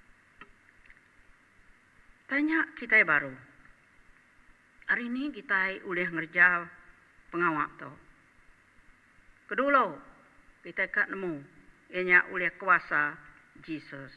Tanya kita baru. Hari ini kita boleh ngerja pengawak tu. Kedua, kita kat nemu. Ianya oleh kuasa Yesus.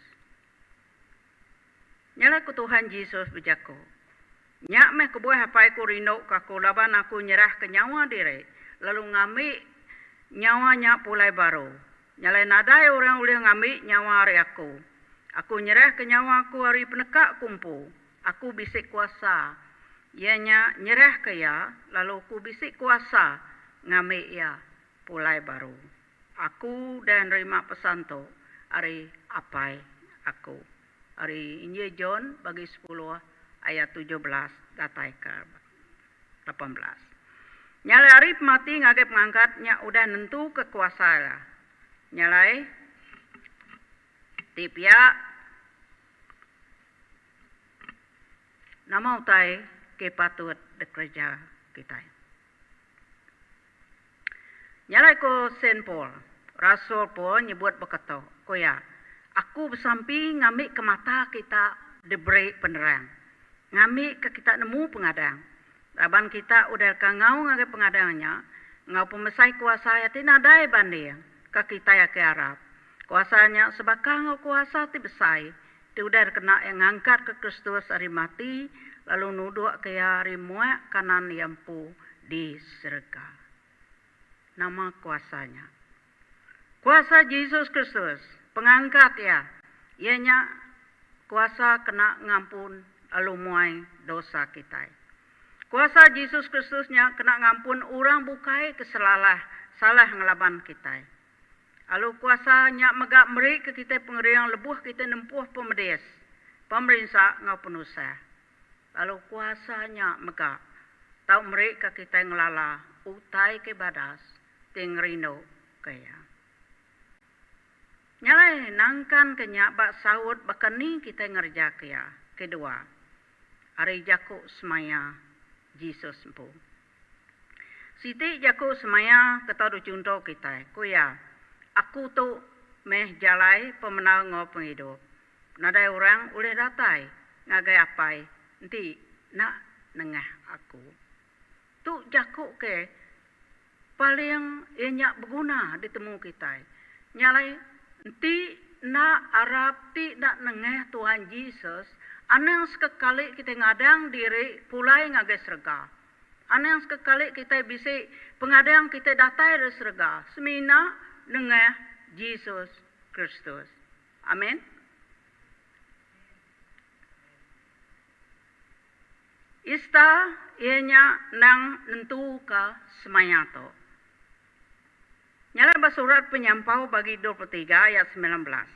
Nyala ku Tuhan Yesus berjaku. Nyak meh kebuah apa aku rindu kaku laban aku nyerah ke nyawa diri. Lalu ngambil nyawa nyak pulai baru. Nyalai nadai orang boleh ngambil nyawa hari aku. Aku nyerah ke nyawa aku hari penekak kumpu. Aku bisik kuasa. Ianya nyerah ke ya, lalu aku bisik kuasa ngambil ya pulai baru. Aku dan terima pesan tu hari apai aku. Hari Injil John bagi sepuluh ayat tujuh belas datai ke lapan belas. Nyalai hari mati ngagep ngangkatnya udah nentu kekuasa lah. Nyalai tipia nama utai ke patut bekerja kita. Nyalai ko Saint Paul, Rasul Paul nyebut berkata, ko ya, aku bersamping ngambil ke mata kita diberi penerang. Ngambil ke kita nemu pengadang. Laban kita udah kangau ngagai pengadangnya, ngau pemesai kuasa ya tinadai banding. Ke kita ya ke Arab. Kuasanya sebakang kuasa ti besai. Ti udah kena yang ngangkat ke Kristus hari mati. Lalu nuduk ke hari muak kanan yampu di surga. Nama kuasanya. Kuasa Yesus Kristus. Pengangkat ya. Ianya kuasa kena ngampun lalu muai dosa kita. Kuasa Yesus Kristusnya kena ngampun orang bukai kesalahan. Salah ngelaban kita. Lalu kuasanya megak merik ke kita pengeriang lebuh kita nempuh pemedis. Pemerintah ngau penusah. Lalu kuasanya megak. Tahu merik ke kita ngelala. Utai ke badas. Tingrino kaya. Nyalai nangkan kenyak bak sahut bakani kita ngerja kaya. Kedua. Hari jakuk semaya. Yesus empu. Siti jakuk semaya ketadu contoh kita. Kuya. Aku tu meh jalai pemenang ngau penghidup. Nadai orang boleh datai. Ngagai apai. Nanti nak nengah aku. Tu jakuk ke. Paling ianya berguna ditemu kita. Nyalai. Nanti nak Arab ti nak nengah Tuhan Yesus. Anang sekali kita ngadang diri pulai ngagai serga. Anang sekali kita bisa pengadang kita datai dari serga. Semina dengan Yesus Kristus. Amin. Ista ianya nang nentu ke semaya tu. Nyala basurat penyampau bagi dua puluh tiga ayat sembilan belas.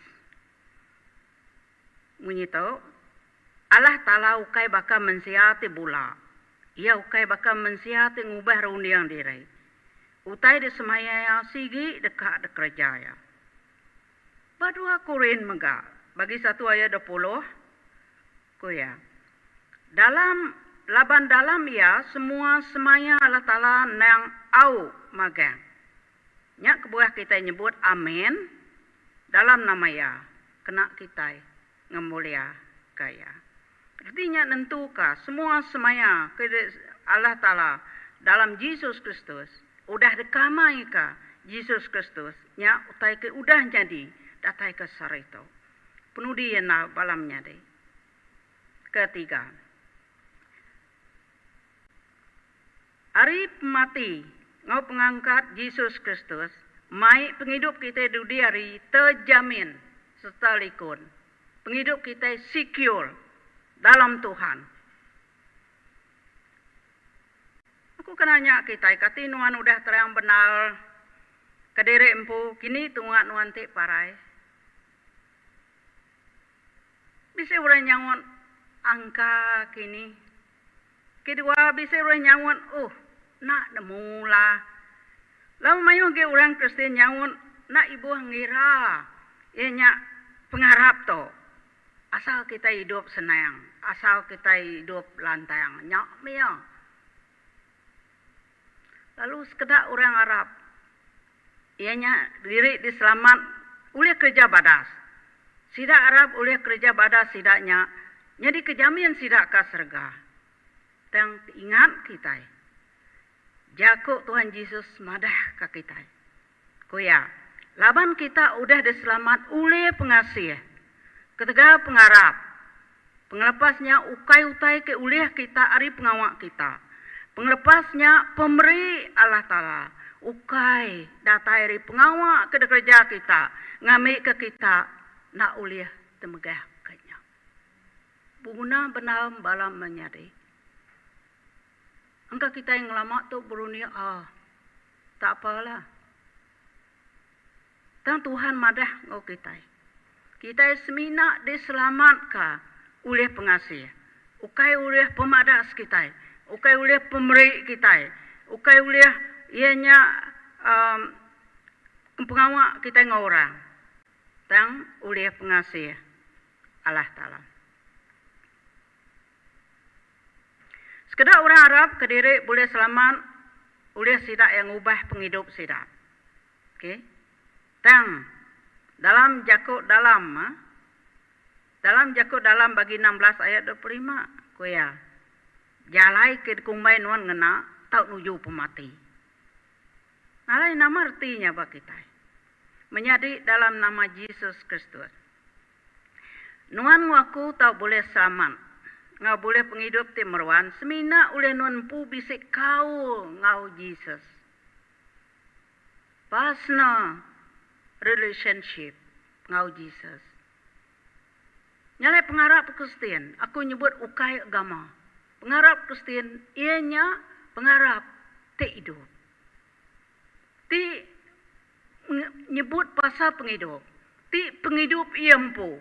Bunyi tu, Allah Ta'ala ukai bakal mensiati bula. Ia ukai bakal mensiati ngubah rundiang diri. Utai di semaya sigi dekat dekerjaya. Badua Korin megak. Bagi satu ayat dua puluh. Kuya. Dalam, laban dalam ia, semua semaya Allah Ta'ala nang au magang. Nyak kebuah kita nyebut amin. Dalam nama ya. Kena kita ngemulia kaya. Artinya nentuka semua semaya Allah Ta'ala dalam Yesus Kristus. Udah dekamai ka Yesus Kristus nya utai ke udah jadi datai ke sarito. penudi yang nak balamnya deh. Ketiga, hari mati ngau pengangkat Yesus Kristus, mai penghidup kita di hari terjamin serta likun. Penghidup kita secure dalam Tuhan. Aku kena nanya kita, kati nuan udah terang benar, kadere empu, kini tungat nuan tik parai. Bisa orang nyangon angka kini. Kedua bisa orang nyangon, oh, nak demula. Lalu mayu ke orang Kristen nyangon, nak ibu ngira, ianya pengharap to. Asal kita hidup senang, asal kita hidup lantang, nyak mia. Lalu sekedar orang Arab, ianya diri diselamat oleh kerja badas. Sidak Arab oleh kerja badas sidaknya, jadi kejamin sidak ke surga. Dan ingat kita, jago Tuhan Yesus madah ke kita. Kuya, laban kita udah diselamat oleh pengasih. Ketiga pengharap, pengelepasnya ukai-utai ke oleh kita ari pengawak kita. Pengelepasnya pemberi Allah Ta'ala, ukai datai ari pengawak ke kerja kita, ngamik ke kita, nak oleh temegah kanya. Buguna benar balam menyari. Angka kita yang lama tu berunia, ah, tak apalah. Dan Tuhan madah ngau kita. Kita semina diselamatkan oleh pengasih. Ukai oleh pemadas kita. Ukai oleh pemberi kita. Ukai oleh ianya um, pengawak kita dengan orang. Dan oleh pengasih Allah Ta'ala. Sekedar orang Arab kediri boleh selamat oleh sidak yang ubah penghidup sidak. Okey. Dan dalam Jakub dalam dalam Jakub dalam bagi enam belas ayat dua puluh lima kuya jalai ke kumbai nuan ngena tau nuju pemati. Nalai nama artinya bagi kita menjadi dalam nama Yesus Kristus. Nuan waku tau boleh selamat ngau boleh penghidup timerwan semina oleh nuan pu bisik kau ngau Yesus. Pasna relationship ngau Jesus. Nyalai pengharap Kristen, aku nyebut ukai agama. Pengharap Kristen, ianya pengharap te hidup. Ti nyebut pasal penghidup. Ti penghidup iampu.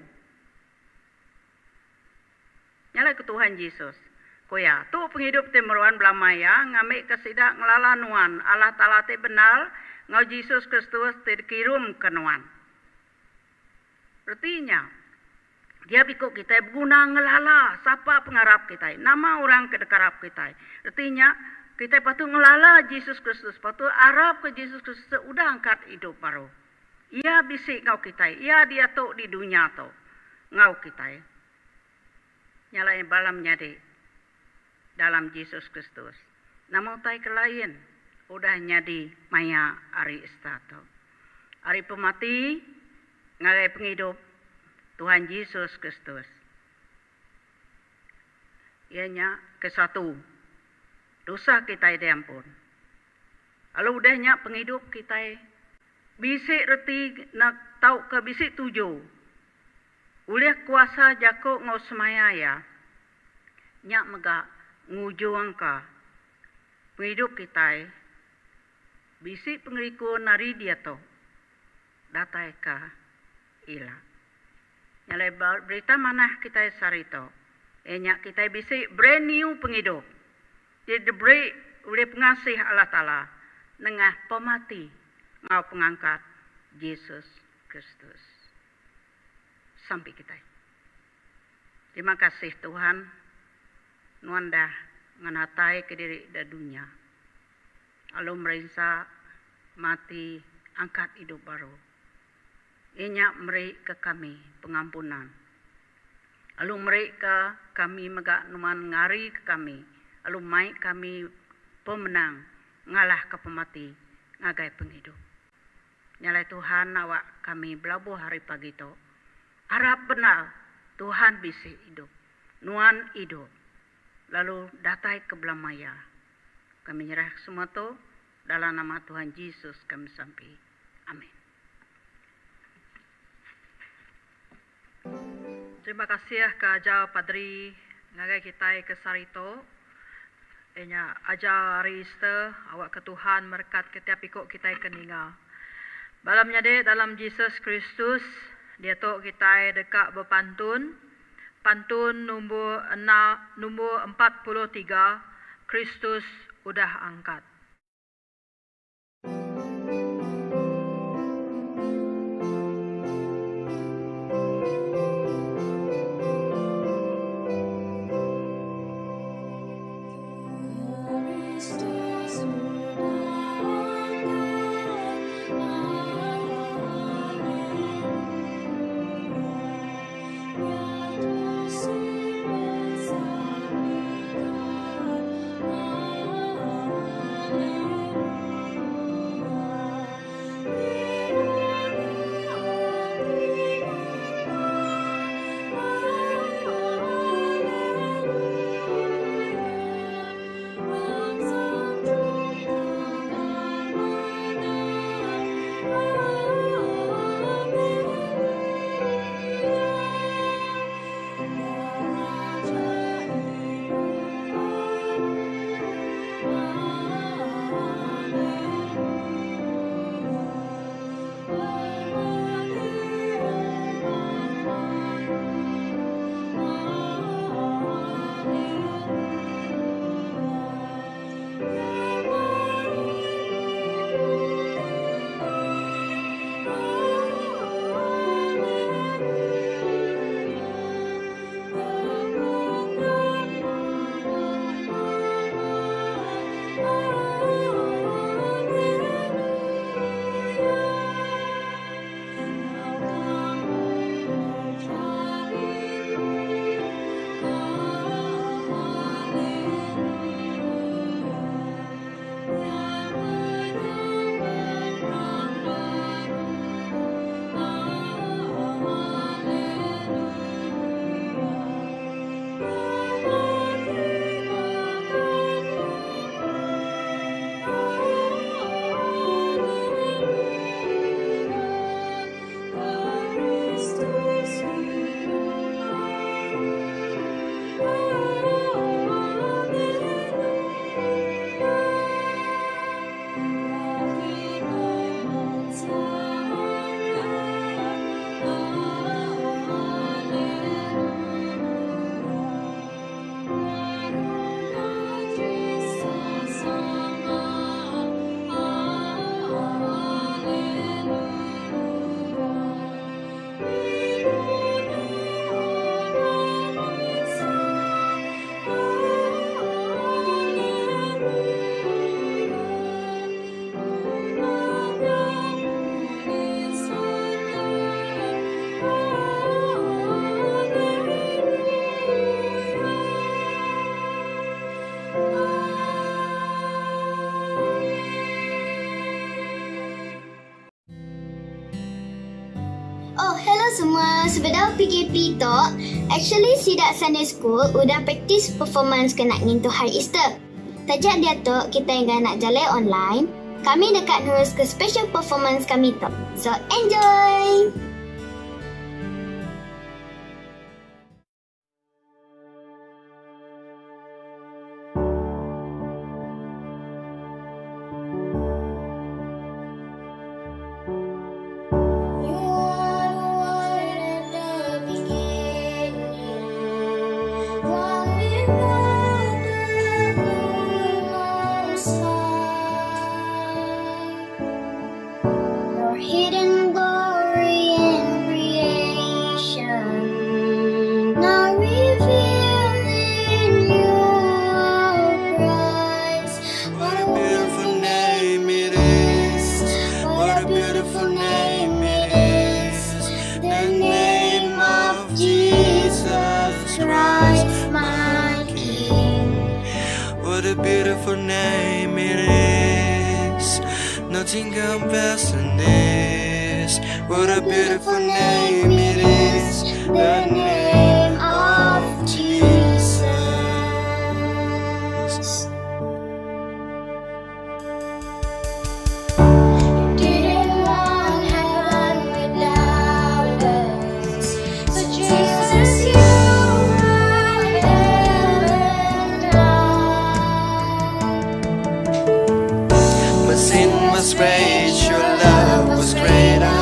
Nyalai ke Tuhan Yesus. Koya, tu penghidup te meruan belamaya, ngamik kesidak ngelala nuan. Allah Ta'ala te benar, ngau Yesus Kristus terkirim ke nuan. Artinya, dia bikuk kita guna ngelala siapa pengharap kita. Nama orang kedekarap kita. Artinya, kita patut ngelala Yesus Kristus. Patut harap ke Yesus Kristus sudah angkat hidup baru. Ia bisik ngau kita. Ia dia tu di dunia tu. Ngau kita. Nyalain balamnya di dalam Yesus Kristus. Namun tai kelain. Udah nyadi maya hari istato. Hari pemati, ngagai penghidup Tuhan Yesus Kristus. Ianya ke satu. Dosa kita diampun. Lalu udahnya penghidup kita bisik reti nak tahu ke bisik tujuh. Oleh kuasa Jakub ngau semaya ya. Nyak mega ngujung ka penghidup kita. Bisik pengeriku nari dia tu. Datai ka ila. Nyalai berita mana kita sarito. Enyak kita bisik brand new penghidup. Dia diberi oleh pengasih Allah Ta'ala. Nengah pemati. Ngau pengangkat Yesus Kristus. Sampai kita. Terima kasih Tuhan. Nuan dah nganatai ke diri da dunia. Lalu merisa mati angkat hidup baru. Inya meri ke kami pengampunan. Lalu meri ke kami megak nuan ngari ke kami. Lalu mai kami pemenang ngalah ke pemati ngagai penghidup. Nyalai Tuhan awak kami belabuh hari pagi tu. harap benar Tuhan bisa hidup, Nuan hidup. Lalu datai ke belah maya. Kami nyerah semua tu dalam nama Tuhan Yesus kami sampai. Amin. Terima kasih ke aja Padri ngagai kita ke Sarito. Enya aja Arista awak ke Tuhan merkat ketiap ikut kita ke ninga. Balamnya dek dalam Yesus Kristus dia tok kita dekat berpantun. Pantun nombor enam nombor empat puluh tiga Kristus udah angkat. Semua sebelum P K P tu, actually Sidak Sunday School udah practice performance kena ngintu hari Easter. Tajak dia tu kita yang nak jalan online, kami dekat terus ke special performance kami tu. So enjoy! Hidden glory in creation, now revealed in you, oh Christ. What a beautiful name it is. What a beautiful name it is. The name of Jesus Christ, my King. What a beautiful name it is. Nothing compares to this. What a beautiful name it is. the name of Jesus. You didn't want heaven without us, so Jesus, you brought heaven down. My sin was great, your love was greater.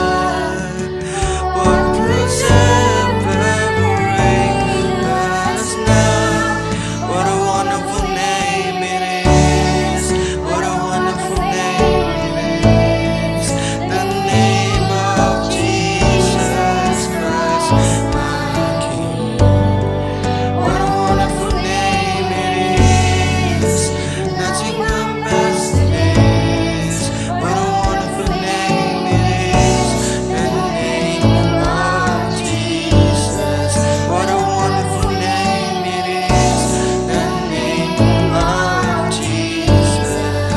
What could separate us now? What a wonderful name it is. What a wonderful name it is. The name of Jesus Christ, my King. What a wonderful name it is. Nothing compares to this. What a wonderful name it is. The name of Jesus. What a wonderful name it is. The name of Jesus.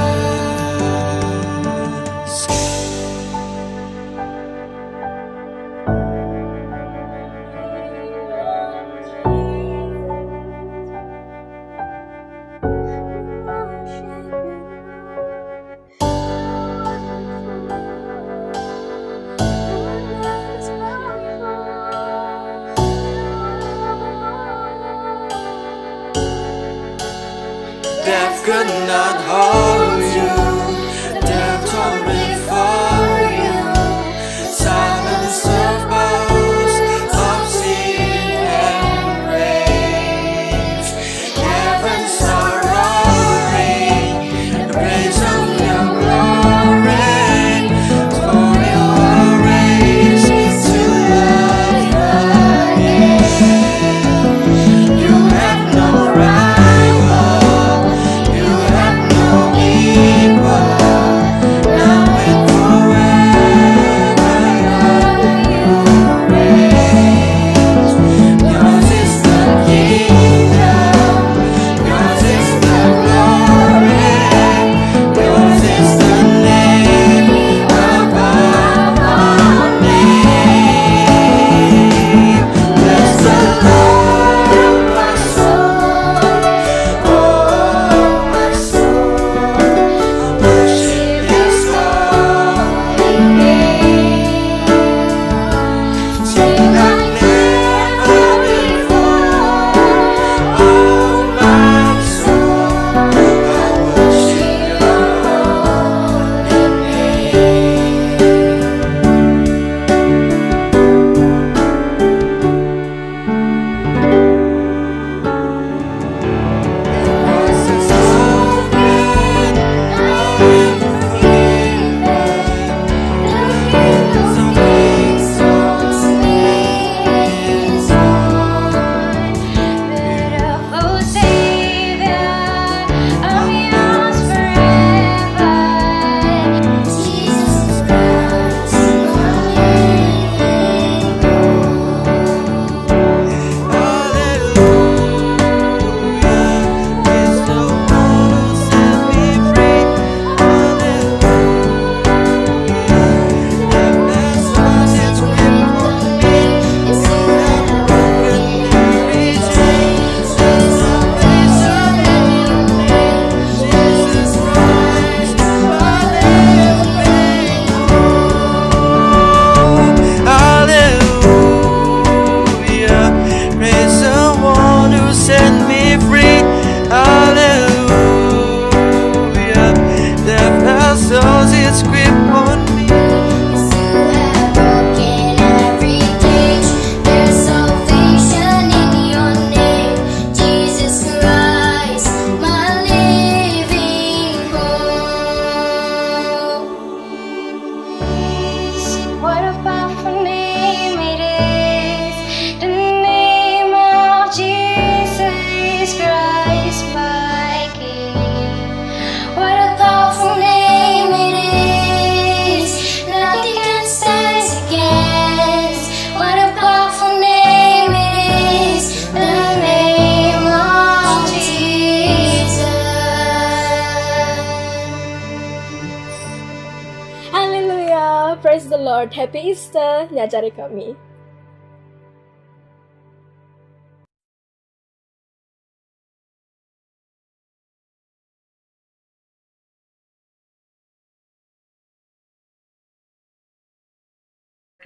Death could not hold you. Death told me for you. Silence of boast of sin and grace. Heavens are roaring, the praise of your glory. For your race to love again. You have no rival. You have no equal. Now and forever, you reign. Yours is the kingdom. Yours is the glory. Yours is the name above all names. Bless the Lord, my soul. Oh, my soul. Worship His holy name. Sing like never before. Oh, my soul. I worship your holy Beautiful Savior, I'm yours forever. Jesus Christ, my living Hallelujah, praise the one who set me free. Hallelujah, death has lost its grip on me. broken every cage. There's salvation in your name, Jesus Christ, my living hope. What a powerful name it is, the name of Jesus Christ, my King. What a powerful name it is, nothing can stand against. What a powerful name it is, the name of Jesus. Haleluya, praise the Lord. Happy Easter, nyajari kami.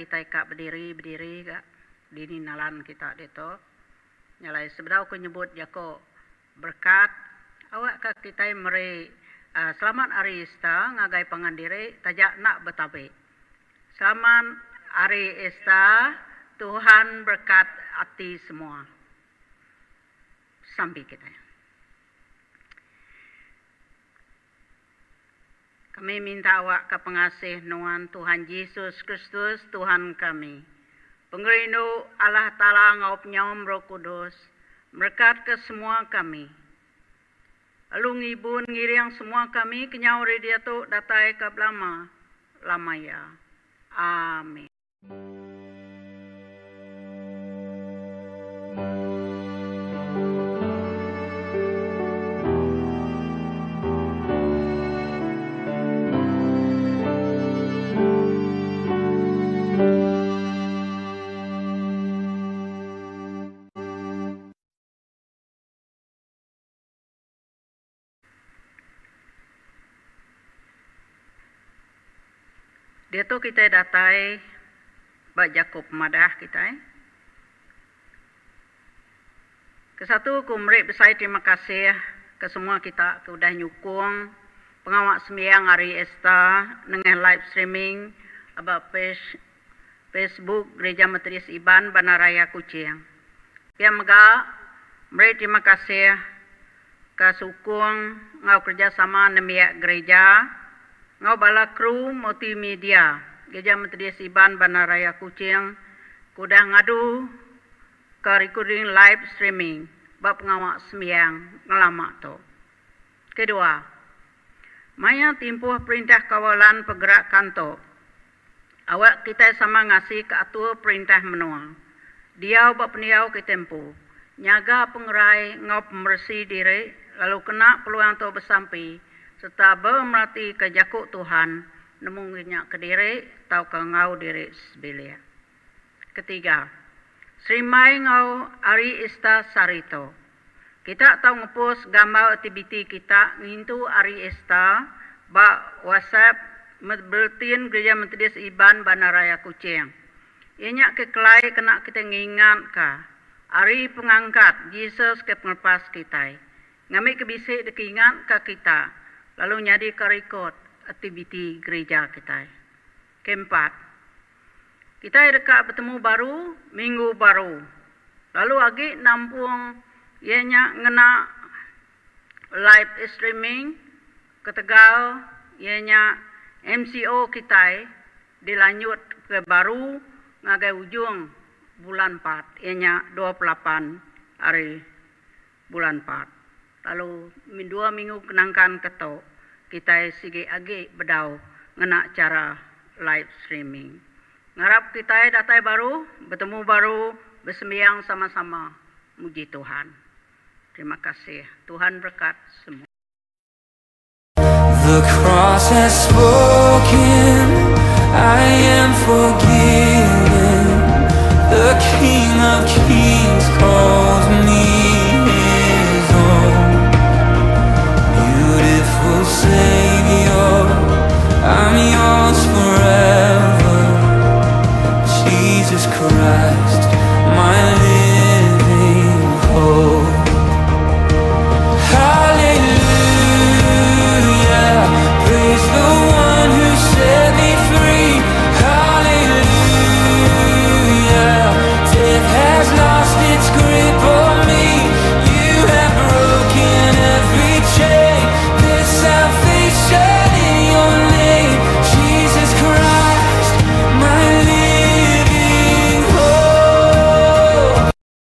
kita kak berdiri-berdiri kak dini nalan kita deto. Nyalai sebedau ko nyebut jako berkat awak kak kita meri uh, selamat hari Ista ngagai pangandiri tajak nak betabe. Selamat hari Ista, Tuhan berkat hati semua. Sampai kita. Kami minta awak ke pengasih Nuhan Tuhan Yesus Kristus Tuhan kami. Pengerindu Allah Ta'ala ngaup nyawam Roh Kudus. Berkat ke semua kami. Lalu ngibun ngiriang semua kami kenyau dia tu datai ke lama. Lama ya. Amin. Dia tu kita datai bak Jakob madah kita. Eh. Kesatu ku meri besai terima kasih ke semua kita ke udah nyukung pengawak sembiang hari Esta dengan live streaming abak Facebook Gereja Metodis Iban Bandaraya Kuching. Pia mega meri terima kasih ke sukung ngau kerjasama nemiak gereja ngau bala kru multimedia Gereja Metodis Iban Bandaraya Kuching kudah ngadu ke recording live streaming bab pengawak sembiang ngelama tu. Kedua, maya timpuh perintah kawalan pergerakan tu. Awak kita sama ngasih ke atur perintah menua. Dia bab peniau ke tempo. Nyaga pengerai ngau pembersih diri lalu kena peluang tu bersampai serta bermerati ke jakuk Tuhan, nemu nginyak ke diri, tau ke ngau diri sebelia. Ketiga, serimai ngau hari Ista Sarito. Kita tahu ngepos gambar aktiviti kita ngintu hari Ista, bak WhatsApp, bertin Gereja Metodis Iban Bandaraya Kuching. Ianya kekelai kena kita ngingat ke, hari pengangkat Yesus ke penglepas kita. Ngambil kebisik dikingat ke kita. Lalu nyadi ke rekod aktiviti gereja kita. Keempat, kita dekat bertemu baru, minggu baru. Lalu lagi nampung ianya ngena live streaming ke Tegal, ianya M C O kita dilanjut ke baru ngagai ujung bulan empat, ianya dua puluh delapan hari bulan empat. Lalu dua minggu kenangkan ketok kita sige agi bedau ngena cara live streaming. Ngarap kita datai baru, bertemu baru, bersembiang sama-sama muji Tuhan. Terima kasih. Tuhan berkat semua. The cross has spoken, I am forgiven. The King of Kings